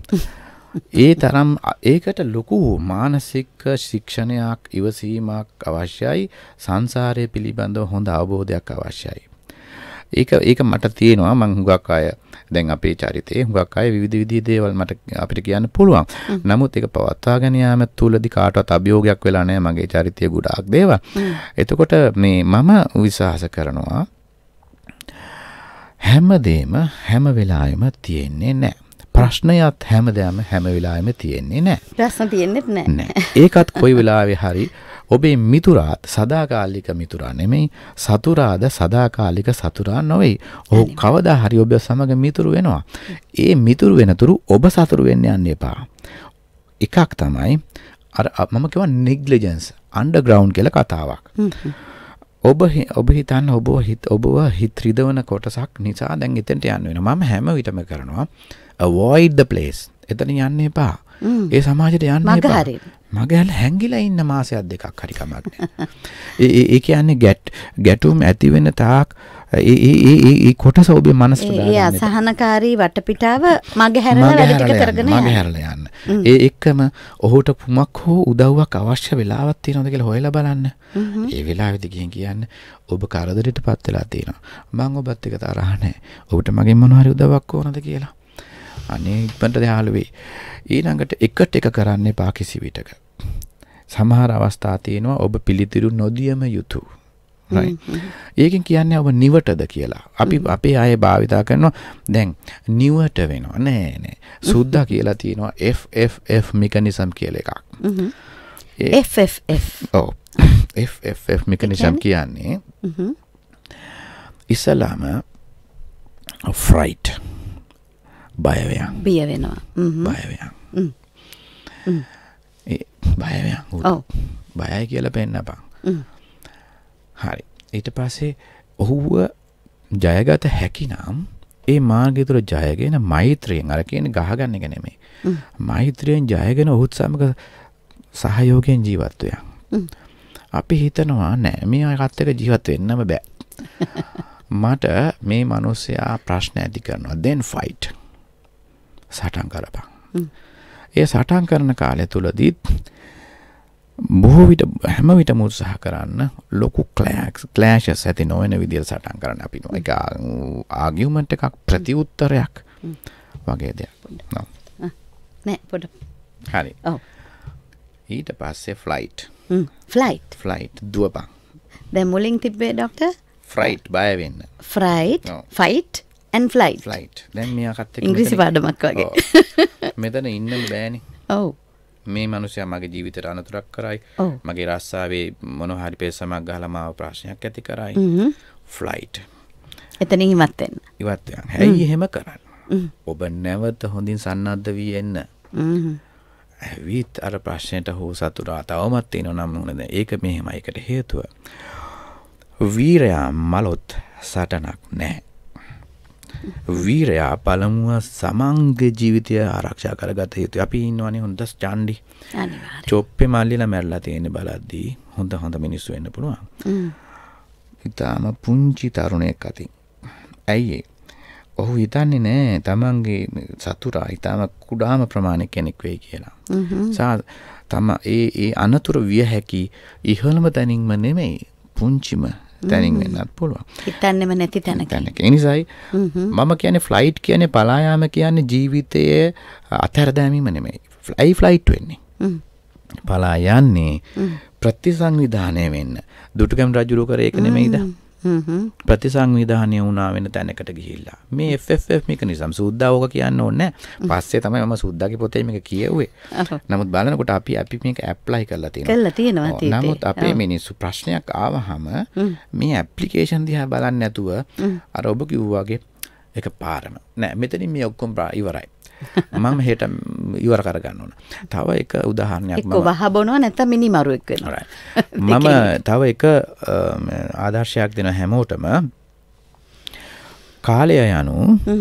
ඒ තරම් ඒකට ලොකු මානසික ශික්ෂණයක් ඉවසීමක් අවශ්‍යයි. සංසාරය පිළිබඳව හොඳ අවබෝධයක් අවශ්‍යයි. ඒක ඒක මට තියෙනවා. මං හුඟක් අය දැන් අපේ චරිතේ හුඟක් අය විවිධ විවිධ දේවල් මට අපිට කියන්න පුළුවන්. නමුත් ඒක පවත්වාගෙන යාම තුලදී කාටවත් අභියෝගයක් වෙලා නැහැ මගේ චරිතය ගොඩාක් දේවල්. එතකොට මේ මම විශ්වාස කරනවා හැමදේම හැම වෙලාවෙම තියෙන්නේ නැහැ. ප්‍රශ්නයත් හැමදාම හැම වෙලාවෙම තියෙන්නේ නැහැ. ප්‍රශ්න තියෙන්නේත් නැහැ. ඒකත් කොයි වෙලාවෙ හරි ඔබේ මිතුරාත් සදාකාලික මිතුරා නෙමෙයි, සතුරාද සදාකාලික සතුරා නොවේ. ඔහු කවදා හරි ඔබ සමග මිතුරු වෙනවා. ඒ මිතුරු වෙනතුරු ඔබ සතුරු වෙන්න යන්න එපා. එකක් තමයි අර මම කියව නෙග්ලිජන්ස් අන්ඩර්ග්‍රවුන්ඩ් කියලා කතාවක්. ඔබ ඔබ හිතන්න ඔබ හිත ඔබව හිත රිදවන කොටසක් නිසා දැන් එතනට යන්න වෙනවා. මම හැම විටම කරනවා avoid the place. එතන යන්න එපා. ඒ සමාජයට යන්න එපා. මගහැල හැංගිලා ඉන්න මාසයක් දෙකක් හරි කමක් නැහැ. ඒ ඒ කියන්නේ ගැට් ගැටුම් ඇති වෙන තාක් ඒ ඒ ඒ ඒ කොටස ඔබේ මනසට දාන්න. ඒ අසහනකාරී වටපිටාව මගහැරලා වැඩ ටික කරගෙන යන්න. මගහැරලා යන්න. ඒ එක්කම ඔහුට කුමක් හෝ උදව්වක් අවශ්‍ය වෙලාවක් තියෙනවද කියලා හොයලා බලන්න. ඒ වෙලාවෙදි ගිහින් කියන්න ඔබ කරදරයටපත් වෙලා තියෙනවා. මම ඔබත් එක්ක තරහ නැහැ. ඔබට මගෙන් මොනවා හරි උදව්වක් ඕනද කියලා. අනේ ඉක්මනට යාළුවේ. ඊළඟට එකට එක කරන්න එපා කිසි විටක. සමහර අවස්ථා තියෙනවා ඔබ පිළිතුරු නොදියම යුතු. right. ඒකෙන් කියන්නේ ඔබ නිවටද කියලා. අපි අපේ අය භාවිතා කරනවා දැන් නිවට වෙනවා. නෑ නෑ. සුද්දා කියලා තියෙනවා F F F mechanism කියලා එකක්. F F F. ඔව්. F F F mechanism කියන්නේ ඉස්සලාම fright බය වෙනවා. බිය වෙනවා. බය වෙනවා. ඒ බය වෙනවා. ඔව්. බයයි කියලා පෙන්නපන්. හරි. ඊට පස්සේ ඔහුව ජයගත හැකි නම් ඒ මාර්ගය තුළ ජයගෙන මෛත්‍රියෙන් අර කියන්නේ ගහගන්න එක නෙමෙයි. මෛත්‍රියෙන් ජයගෙන ඔහුත් සමග සහයෝගයෙන් ජීවත් වෙනවා. අපි හිතනවා නෑ මෙයාට එක්ක ජීවත් වෙන්නම බෑ. මට මේ මිනිස්සයා ප්‍රශ්න ඇති කරනවා. then fight. සටන් කරපන්. ඒ සටන් කරන කාලය තුලදී බොහෝ විට හැම විටම උත්සාහ කරන්න ලොකු ක්ලෑෂ් ක්ලෑෂස් ඇති නොවන විදිහට සටන් කරන්න අපි නෝ ඒක ආගියුමන්ට් එකක් ප්‍රතිඋත්තරයක් වගේ දෙයක් නෑ පොඩ හරි ඔව් ඊට පස්සේ ෆ්ලයිට් ෆ්ලයිට් ෆ්ලයිට් දුවපන් දැන් මුලින් තිබ්බේ ડોක්ටර් ෆ්ලයිට් බය වෙන්න flight fight and flight flight දැන් මෙයාකට එක්ක ඉංග්‍රීසි පාඩමක් වගේ මෙතන ඉන්නම බෑනේ ඔව් මේ මිනිස්සයා මගේ ජීවිතේට අනතුරක් කරයි මගේ රස්සාවේ මොනවා හරි පෙස්සමක් ගහලා මාව ප්‍රශ්නයක් ඇති කරයි ෆ්ලයිට් එතනින් ඉවත් වෙන්න ඉවත් වෙන්න හැයි එහෙම කරන්න ඔබ නැවත හොඳින් සන්නද්ධ වී එන්න ඇවිත් අර ප්‍රශ්නෙට හෝ සතුරා තවමත් තියෙනවා නම් මොනද ඒක මෙහෙමයි ඒකට හේතුව වීරයා මලොත් සටනක් නැහැ වීරයා පළමුව සමංග ජීවිතය ආරක්ෂා කරගත යුතුයි. අපි ඉන්නවනේ හොඳ ස්ටැන්ඩි. අනිවාර්යයෙන්. චොප්පේ මල්ලිලා මැරලා තියෙන බලද්දී හොඳ හොඳ මිනිස්සු වෙන්න පුළුවන්. හ්ම්. ඊටාම පුංචි තරුණයෙක් අතින්. ඇයි ඔහු හිතන්නේ නෑ තමන්ගේ සතුරා ඊටාම කුඩාම ප්‍රමාණයක් කෙනෙක් වෙයි කියලා. හ්ම්. සා තම ඒ ඒ අනතුරු විය හැකි ඉහළම තැනින්ම නෙමෙයි පුංචිම තැනින් වෙන්නත් පුළුවන්. හිතන්නෙම නැති තැනක. ඒ නිසායි මම කියන්නේ ෆ්ලයිට් කියන්නේ පලා යාම කියන්නේ ජීවිතයේ අතහැර දැමීම නෙමෙයි. ෆ්ලයි ෆ්ලයිට් වෙන්නේ. පලා යන්නේ ප්‍රතිසංවිධානය වෙන්න. දුටුගැමුණු රජුරු කරේ ඒක නෙමෙයිද? ප්‍රතිසංවිධානය වුණා වෙන තැනකට ගිහිල්ලා. මේ F F F mechanism සුද්දා ඕක කියන්න ඕනේ නැහැ. පස්සේ තමයි මම සුද්දාගේ පොතේ මේක කියෙව්වේ. නමුත් බලනකොට අපි අපි මේක ඇප්ලයි කරලා තියෙනවා. කරලා තියෙනවා තීතේ. නමුත් අපේ මිනිස්සු ප්‍රශ්නයක් ආවහම මේ ඇප්ලිකේෂන් දිහා බලන්නේ නැතුව අර ඔබ කිව්වා වගේ එක පාරම. නෑ මෙතනින් මේ ඔක්කොම ඉවරයි. මම හෙට ඉවර කරගන්න ඕන. තව එක උදාහරණයක් මම එක්ක වහ බොනවා නැත්නම් මිනිමරුවෙක් වෙනවා. මම තව එක ආදර්ශයක් දෙන හැමෝටම කාලය යනු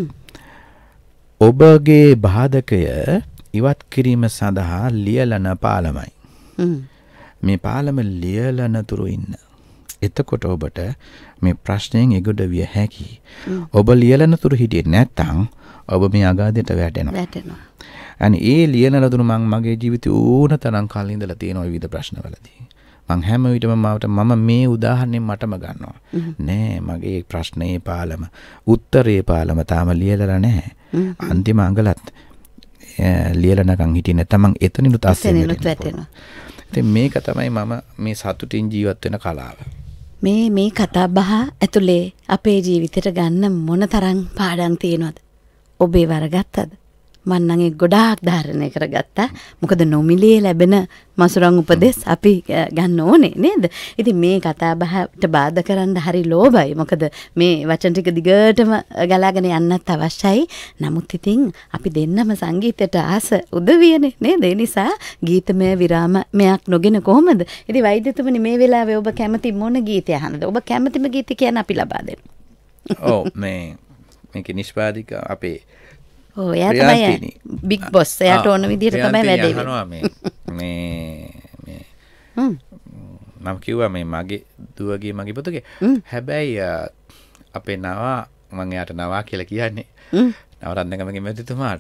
ඔබගේ බාධකය ඉවත් කිරීම සඳහා ලියලන පාලමයි. මේ පාලම ලියලන තුරු ඉන්න. එතකොට ඔබට මේ ප්‍රශ්නයෙන් එගොඩ විය හැකි. ඔබ ලියලන තුරු හිටියේ නැත්නම් ඔබ මේ අගාධයට වැටෙනවා. වැටෙනවා. අනේ ඒ ලියන ලදුණු මම මගේ ජීවිතේ ඕන තරම් කාලේ ඉඳලා තියෙන ওই විවිධ ප්‍රශ්නවලදී. මං හැම විටම මවට මම මේ උදාහරණයෙන් මටම ගන්නවා. නෑ මගේ ප්‍රශ්නේ පාලම උත්තරේ පාලම තාම ලියලා නැහැ. අන්තිම අඟලත් ලියලනකම් හිටියේ නැත්නම් මං එතනිනුත් අස්සේ වැටෙනවා. ඉතින් මේක තමයි මම මේ සතුටින් ජීවත් වෙන කලාව. මේ මේ කතා බහ ඇතුලේ අපේ ජීවිතේට ගන්න මොන තරම් පාඩම් තියෙනවද? ඔබේ වරගත්තද? මම නම් ඒ ගොඩාක් ධාරණය කරගත්තා. මොකද නොමිලේ ලැබෙන මසුරන් උපදෙස් අපි ගන්න ඕනේ නේද? ඉතින් මේ කතා බහට බාධා කරන්න හරි ලෝභයි. මොකද මේ වචන ටික දිගටම ගලාගෙන යන්නත් අවශ්‍යයි. නමුත් ඉතින් අපි දෙන්නම සංගීතයට ආස උදවියනේ නේද? ඒ නිසා ගීතමය විරාමයක් නොගෙන කොහොමද? ඉතින් වෛද්‍යතුමනි මේ වෙලාවේ ඔබ කැමති මොන ගීතය අහන්නද? ඔබ කැමතිම ගීතය කියන අපි ලබා දෙන්න. ඔව් මේ මේක නිෂ්පාදික අපේ ඔව් එයා තමයි බිග් බොස්. එයාට ඕන විදිහට තමයි වැඩේ වෙන්නේ. මේ මේ මම කිව්වා මේ මගේ දුවගේ මගේ පුතුගේ. හැබැයි අපේ නවා මම එයාට නවා කියලා කියන්නේ. නවරත්නගමගේ මෙතුමාට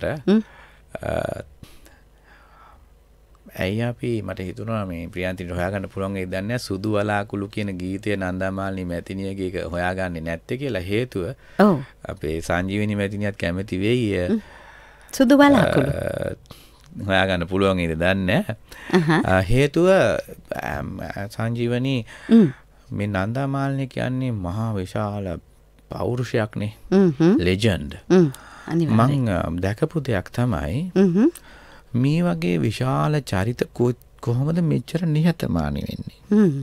ඇයි අපි මට හිතුණා මේ ප්‍රියන්තිට හොයාගන්න පුළුවන් ඒ දන්නේ සුදු වලාකුළු කියන ගීතය නන්දාමාලිනී මැතිණියගේ එක හොයාගන්නේ නැත්තේ කියලා හේතුව ඔව් අපේ සංජීවනි මැතිණියත් කැමති වෙයි සුදු වලාකුළු හොයාගන්න පුළුවන් ඒද දන්නේ හේතුව සංජීවනි මේ නන්දාමාලිනී කියන්නේ මහා විශාල පෞරුෂයක්නේ ලෙජන්ඩ් මං දැකපු දෙයක් තමයි මේ වගේ විශාල චරිත කොහොමද මෙච්චර නිහතමානී වෙන්නේ?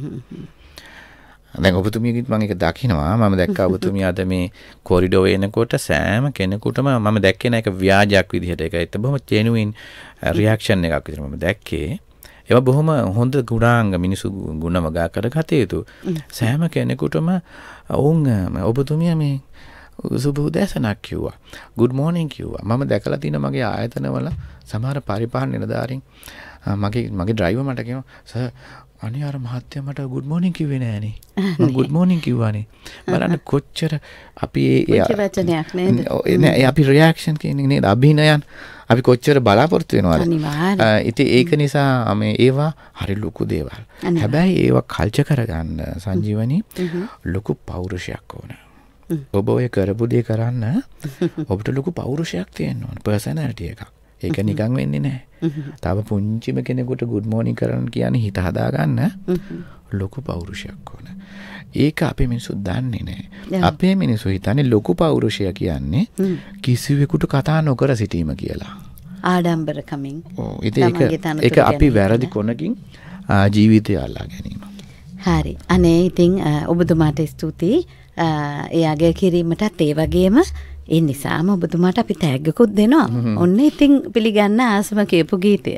දැන් ඔබතුමියගෙත් මම ඒක දකිනවා. මම දැක්කා ඔබතුමිය අද මේ කොරිඩෝ එනකොට සෑම කෙනෙකුටම මම දැක්කේ නෑ ඒක ව්‍යාජයක් විදිහට. ඒක බොහොම ජෙනුයින් රියැක්ෂන් එකක් විදිහට මම දැක්කේ. ඒවා බොහොම හොඳ ගුණාංග මිනිසු ගුණ වගා කරගත යුතු. සෑම කෙනෙකුටම වුන් ඔබතුමිය මේ සුබ උදෑසනක් කිව්වා. good morning කිව්වා. මම දැකලා තියෙන මගේ ආයතනවල සමහර පරිපාලන නිලධාරීන් මගේ මගේ ඩ්‍රයිවර් මට කියනවා සර් අනේ අර මහත්තයා මට good morning කිව්වේ නෑනේ. මම good morning කිව්වානේ. බලන්න කොච්චර අපි ඒ වචනයක් නේද? නෑ අපි රියැක්ෂන් කියන්නේ නේද? අභිනයන් අපි කොච්චර බලාපොරොත්තු වෙනවද? ඉතින් ඒක නිසා මේ ඒවා හරි ලොකු දේවල්. හැබැයි ඒවා කල්චර් කරගන්න සංජීවනි ලොකු පෞරුෂයක් ඕන. ඔබ ඔය කරපු දේ කරන්න ඔබට ලොකු පෞරුෂයක් තියෙන්න ඕන පර්සනැලිටි එකක්. ඒක නිකන් වෙන්නේ නැහැ. තව පුංචිම කෙනෙකුට good morning කරන්න කියන්නේ හිත හදාගන්න ලොකු පෞරුෂයක් ඕන. ඒක අපේ මිනිස්සු දන්නේ නැහැ. අපේ මිනිස්සු හිතන්නේ ලොකු පෞරුෂය කියන්නේ කිසිවෙකුට කතා නොකර සිටීම කියලා. ආඩම්බරකමින්. ඔව් ඒක ඒක අපි වැරදි කොනකින් ජීවිතය අල්ලා ගැනීම. හරි. අනේ ඉතින් ඔබතුමාට ස්තුතියි. එයාගේ කිරීමටත් ඒ වගේම ඒ නිසාම ඔබතුමාට අපි තෑග්ගකුත් දෙනවා. ඔන්න ඉතින් පිළිගන්න ආසම කියපු ගීතය.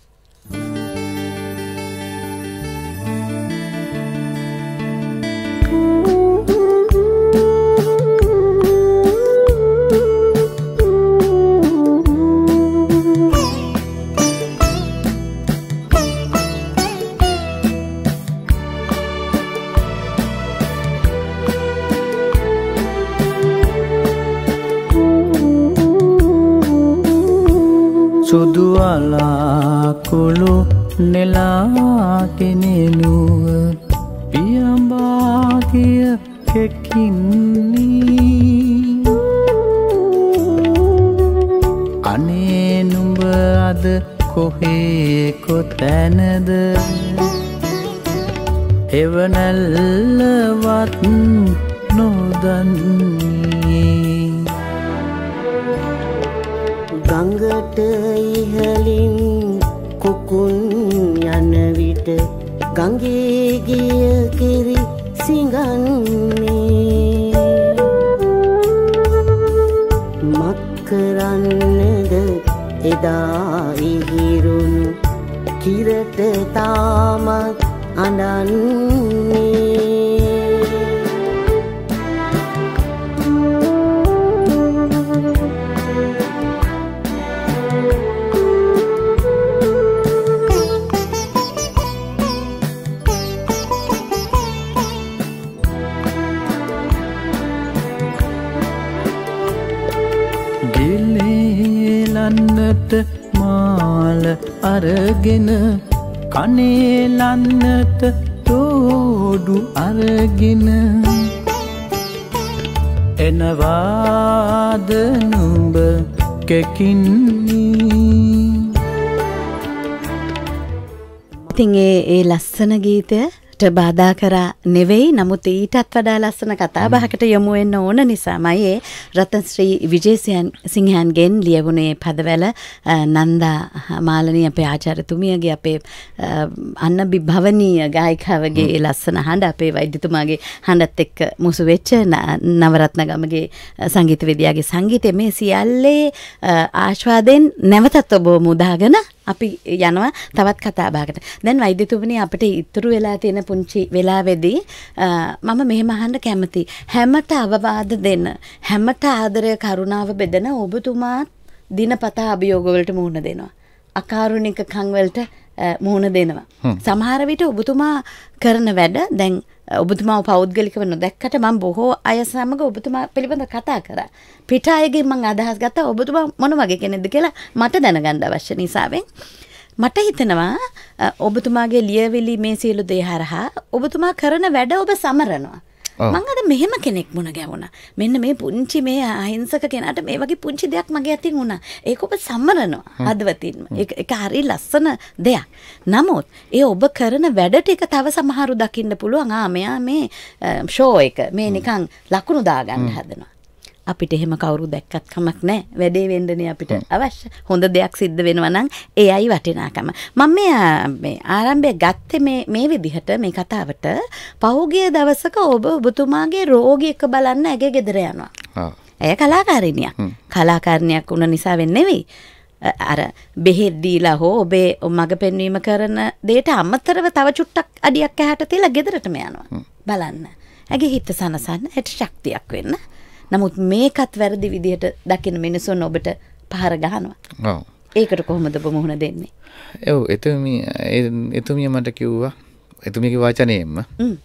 සුදු වලාකුළු නෙලාගෙනෙනුව පියඹාගිය කෙකින්නී අනේ නුඹ අද කොහේ කොතැනද එවනල්ලවත් නොදන්නේ ගඟට ඉහලින් කුකුන් යන විට ගඟේ ගිය කිරි සිඟන්නේ මක් කරන්නද එදා ඉහිරුණු කිරට තාමත් අඬන්නේ ගිලෙලන්නට මාල අරගෙන කනේලන්නට තෝඩු අරගෙන එනවාද නුඹ කෙකින්නී ඉතින් ඒ ඒ ලස්සන ගීතය බාධා කරා නෙවෙයි. නමුත් ඊටත් වඩා ලස්සන කතා බහකට යොමු වෙන්න ඕන නිසාමයි ඒ රතන්ශ්‍රී විජේසිංහන්ගෙන් ලියවුණේ පදවැල නන්දා මාලනී අපේ ආචාර්යතුමියගේ අපේ අන්න විභවනීය ගායිකාවගේ ලස්සන හඬ අපේ වෛද්‍යතුමාගේ හඬත් එක්ක මුසු වෙච්ච නවරත්නගමගේ සංගීතවිද්‍යාවේ සංගීතය මේ සියල්ලේ ආස්වාදයෙන් නැවතත් ඔබ මුදාගෙන අපි යනවා තවත් කතා බහකට. දැන් වෛද්‍යතුමනි අපිට ඉතුරු වෙලා තියෙන පුංචි වෙලාවේදී මම මෙහෙම අහන්න කැමතියි. හැමත අවවාද දෙන්න, හැමත ආදරය කරුණාව බෙදෙන ඔබතුමා දිනපතා අභියෝග වලට මුහුණ දෙනවා. අකාරුණික කන් වලට මුහුණ දෙනවා. සමහර විට ඔබතුමා කරන වැඩ දැන් ඔබතුමාව පෞද්ගලිකව නොදැක්කට මම බොහෝ අය සමග ඔබතුමා පිළිබඳව කතා කරා. පිට අයගෙන් මම අදහස් ගත්තා ඔබතුමා මොන වගේ කෙනෙක්ද කියලා මට දැනගන්න අවශ්‍ය නිසාවෙන්. මට හිතෙනවා ඔබතුමාගේ ලියවිලි මේ සියලු දේ හරහා ඔබතුමා කරන වැඩ ඔබ සමරනවා. මම අද මෙහෙම කෙනෙක් මුණ ගැවුණා. මෙන්න මේ පුංචි මේ අහිංසක කෙනාට මේ වගේ පුංචි දෙයක් මගේ අතින් වුණා. ඒක ඔබ සමරනවා හදවතින්ම. ඒක ඒක හරි ලස්සන දෙයක්. නමුත් ඒ ඔබ කරන වැඩ ටික තව සමහරු දකින්න පුළුවන්. ආ මෙයා මේ ෂෝ එක මේ නිකන් ලකුණු දාගන්න හදනවා. අපිට එහෙම කවුරු දැක්කත් කමක් නැහැ. වැඩේ වෙන්නනේ අපිට අවශ්‍ය. හොඳ දෙයක් සිද්ධ වෙනවා නම් එයයි වටිනාකම. මම මේ මේ ආරම්භය ගත්තේ මේ මේ විදිහට මේ කතාවට පහුගිය දවසක ඔබ ඔබතුමාගේ රෝගියෙක් බලන්න ඇගේ ගෙදර යනවා. ඔව්. ඇය කලාකාරිනියක්. කලාකාරිනියක් වුණ නිසා වෙන්නේ නෙවෙයි. අර බෙහෙත් දීලා හෝ ඔබේ මග පෙන්වීම කරන දෙයට අමතරව තව චුට්ටක් අඩියක් ඇහැට තියලා ගෙදරටම යනවා. බලන්න. ඇගේ හිත සනසන්න හෙට ශක්තියක් වෙන්න. නමුත් මේකත් වැරදි විදිහට දකින මිනිසුන් ඔබට පහර ගහනවා. ඔව්. ඒකට කොහොමද ඔබ මුහුණ දෙන්නේ? ඔව් එතුමිය එතුමිය මට කිව්වා එතුමියගේ වචනයෙන්ම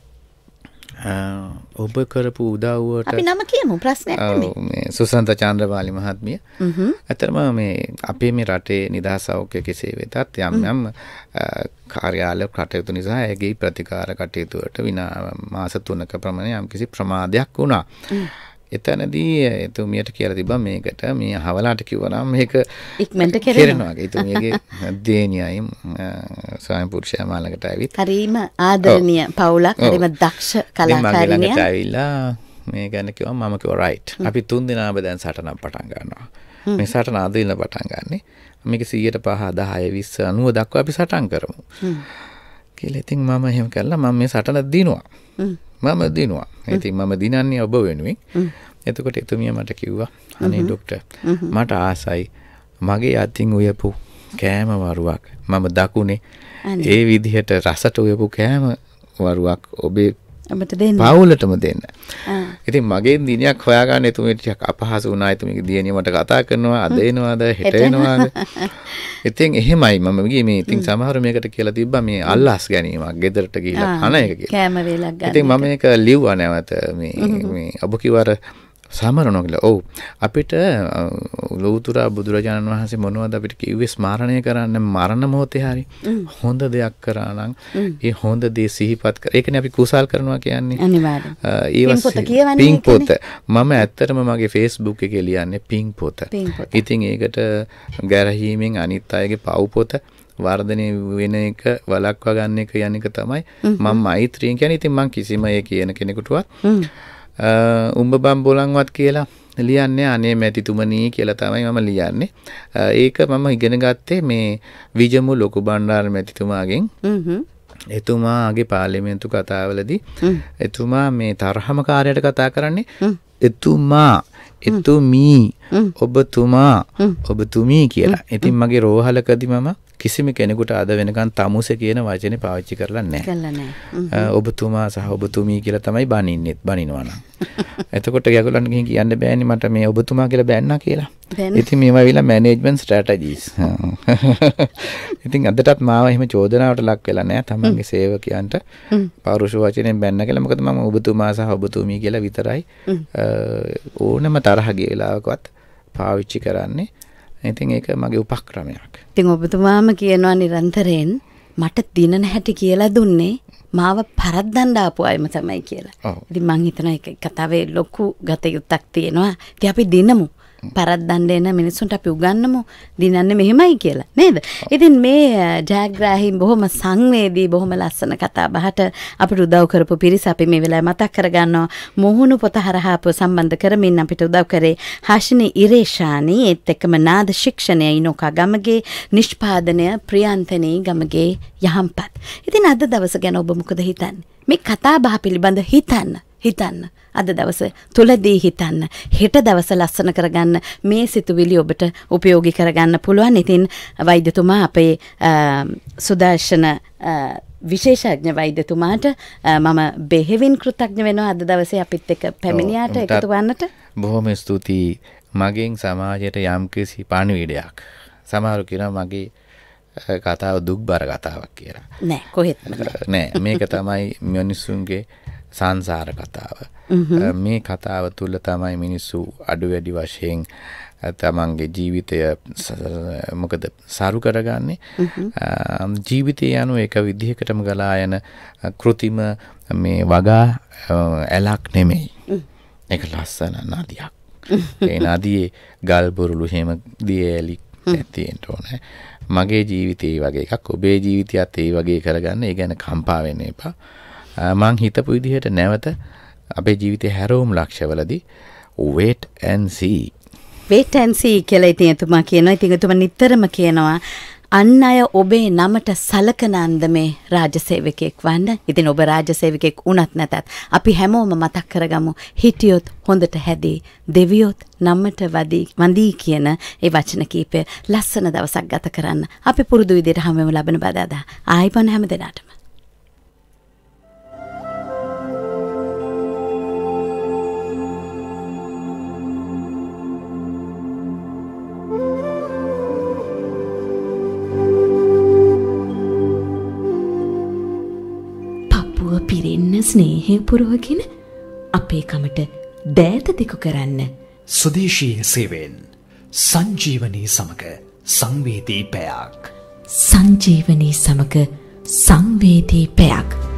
ඔබ කරපු උදව්වට අපි නම කියමු ප්‍රශ්නයක් නෙමෙයි. මේ සුසන්ත චන්ද්‍රමාලි මහත්මිය. ඇත්තටම මේ අපේ මේ රටේ නිදහස් සෞඛ්‍ය කෙසේ වෙතත් යම් යම් කාර්යාලය කටයුතු නිසා ඇගේ ප්‍රතිකාර කටයුතු වලට විනා මාස තුනක ප්‍රමාණය යම් කිසි ප්‍රමාදයක් වුණා. එතනදී එතුමියට කියලා තිබ්බා මේකට මේ හවලාට කිව්වනම් මේක ඉක්මනට කරනවා. එතුමියගේ දේනියයි ස්වයං පුරුෂයා මාළඟට ඇවිත් හරිම ආදරණීය පවුලක් හරිම දක්ෂ කලාකාරිනියක් ළඟට ඇවිල්ලා මේ ගැන කිව්වා මම කිව්වා රයිට් අපි තුන් දෙනාම දැන් සටනක් පටන් ගන්නවා. මේ සටන අද ඉන්න පටන් ගන්නෙ. මේක සීයට පහ දහය විස්ස අනූව දක්වා අපි සටන් කරමු. කියලා ඉතින් මම එහෙම කළා මම මේ සටන දිනුවා. මම දිනුවා. ඉතින් මම දිනන්නේ ඔබ වෙනුවෙන්. එතකොට එතුමිය මට කිව්වා අනේ ડોක්ටර් මට ආසයි මගේ අතින් උයපු කෑම වරුවක් මම දකුණේ ඒ විදිහට රසට උයපු කෑම වරුවක් ඔබේ ඔබට දෙන්න. පවුලටම දෙන්න. ඉතින් මගේ දිනයක් හොයාගන්න එතුමිය ටිකක් අපහසු වුණා. එතුමියගේ දියණිය මට කතා කරනවා අද එනවාද හෙට එනවාද. ඉතින් එහෙමයි මම ගියේ මේ ඉතින් සමහර මේකට කියලා තිබ්බා මේ අල්ලාස් ගැනීමක් ගෙදරට ගිහිල්ලා කන එක කියලා. කෑම වේලක් ගන්න. ඉතින් මම මේක ලිව්වා නැවත මේ මේ ඔබ කිව්වර සමරනවා කියලා. ඔව් අපිට ලෞතුරා බුදුරජාණන් වහන්සේ මොනවද අපිට කිව්වේ ස්මරණය කරන්න මරණ මොහොතේ හරි හොඳ දෙයක් කරා නම් ඒ හොඳ දේ සිහිපත් කර. ඒකනේ අපි කුසල් කරනවා කියන්නේ. අනිවාර්යෙන්. ඒ පිං පොත මම ඇත්තටම මගේ Facebook එකේ ලියන්නේ පිං පොත. ඉතින් ඒකට ගැරහීමෙන් අනිත් අයගේ පව් පොත වර්ධනය වෙන එක වළක්වා ගන්න එක යන එක තමයි මම මෛත්‍රියෙන් කියන්නේ. ඉතින් මම කිසිම ඒ කියන කෙනෙකුටවත් උඹ බම් බොලන්වත් කියලා ලියන්නේ අනේ මැතිතුමනි කියලා තමයි මම ලියන්නේ. ඒක මම ඉගෙන ගත්තේ මේ විජමු ලොකු බණ්ඩාර මැතිතුමාගෙන්. එතුමාගේ පාර්ලිමේන්තු කතාවලදී එතුමා මේ තරහමකාරයට කතා කරන්නේ එතුමා එතුමී ඔබතුමා ඔබතුමී කියලා. ඉතින් මගේ රෝහලකදී මම කිසිම කෙනෙකුට අද වෙනකන් තමුසේ කියන වචනේ පාවිච්චි කරලා නැහැ. කරලා නැහැ. ඔබතුමා සහ ඔබතුමී කියලා තමයි බනින්නෙත් බනිනවා නම්. එතකොට ඒගොල්ලන් ගිහින් කියන්න බෑනේ මට මේ ඔබතුමා කියලා බෑන්නා කියලා. ඉතින් මේවා විලා මැනේජ්මන්ට් ස්ට්‍රැටජිස්. ඉතින් අදටත් මාව එහෙම චෝදනාවට ලක් වෙලා නැහැ තමන්ගේ සේවකයන්ට පෞරුෂ වචනෙන් බැන්න කියලා. මොකද මම ඔබතුමා සහ ඔබතුමී කියලා විතරයි ඕනම තරහ ගිය වෙලාවකවත් පාවිච්චි කරන්නේ. ඉතින් ඒක මගේ උපක්‍රමයක්. ඉතින් ඔබතුමාම කියනවා නිරන්තරයෙන් මට දිනන හැටි කියලා දුන්නේ මාව පරද්දන්න ආපු අයම තමයි කියලා. ඉතින් මං හිතනවා ඒක කතාවේ ලොකු ගත යුත්තක් තියෙනවා. ඉතින් අපි දිනමු. පරද්දන්න එන මිනිස්සුන්ට අපි උගන්නමු දිනන්නේ මෙහෙමයි කියලා නේද? ඉතින් මේ ජයග්‍රාහීන් බොහොම සංවේදී බොහොම ලස්සන කතා බහට අපිට උදව් කරපු පිරිස අපි මේ වෙලාවේ මතක් කරගන්නවා. මොහුණු පොත හරහා අපව සම්බන්ධ කරමින් අපිට උදව් කරේ හාෂිනී ඉරේෂානි, ඒත් එක්කම නාද ශික්ෂණය ඉනෝකා ගමගේ, නිෂ්පාදනය ප්‍රියන්තනී ගමගේ යහම්පත්. ඉතින් අද දවස ගැන ඔබ මොකද හිතන්නේ? මේ කතා බහ පිළිබඳ හිතන්න හිතන්න අද දවස තුලදී හිතන්න, හෙට දවස ලස්සන කරගන්න මේ සිතුවිලි ඔබට උපයෝගී කරගන්න පුළුවන්. ඉතින් වෛද්‍යතුමා අපේ සුදර්ශන විශේෂඥ වෛද්‍යතුමාට මම බෙහෙවින් කෘතඥ වෙනවා අද දවසේ අපිත් එක්ක පැමිණියාට එකතු වන්නට. බොහොම ස්තුතියි. මගෙන් සමාජයට යම්කිසි පණිවිඩයක්. සමහරු කියනවා මගේ කතාව දුක්බර කතාවක් කියලා. නෑ කොහෙත්ම නෑ. මේක තමයි මිනිස්සුන්ගේ සංසාර කතාව. මේ කතාව තුළ තමයි මිනිස්සු අඩු වැඩි වශයෙන් තමන්ගේ ජීවිතය මොකද සරු කරගන්නේ. ජීවිතය යනු එක විදිහකටම ගලා යන කෘතිම මේ වගා ඇලක් නෙමෙයි. ඒක ලස්සන නදියක්. ඒ නදියේ ගල් බුරුළු හැම දියැලි තියෙන්න ඕනේ. මගේ ජීවිතේ වගේ එකක්, ඔබේ ජීවිතයත් ඒ වගේ කරගන්න. ඒ ගැන කම්පා වෙන්න එපා. මං හිතපු විදිහට නැවත අපේ ජීවිතේ හැරවුම් ලක්ෂවලදී wait and see wait and see කියලා ඉතින් එතුමා කියනවා. ඉතින් එතුමා නිතරම කියනවා අන් අය ඔබේ නමට සලකන අන්දමේ රාජසේවකයෙක් වන්න. ඉතින් ඔබ රාජසේවකයෙක් වුණත් නැතත් අපි හැමෝම මතක් කරගමු හිටියොත් හොඳට හැදී, දෙවියොත් නමට වදී වඳී කියන ඒ වචන කීපය ලස්සන දවසක් ගත කරන්න. අපි පුරුදු විදිහට හැමෝම ලබන බදාදා ආයිපන් හැම දිනටම. පිරෙන්න ස්නේහය පුරවගෙන අපේ කමට දෑත දිකු කරන්න. සුදේශීය සේවයෙන් සංජීවනී සමග සංවේදී පැයක්. සංජීවනී සමග සංවේදී පැයක්.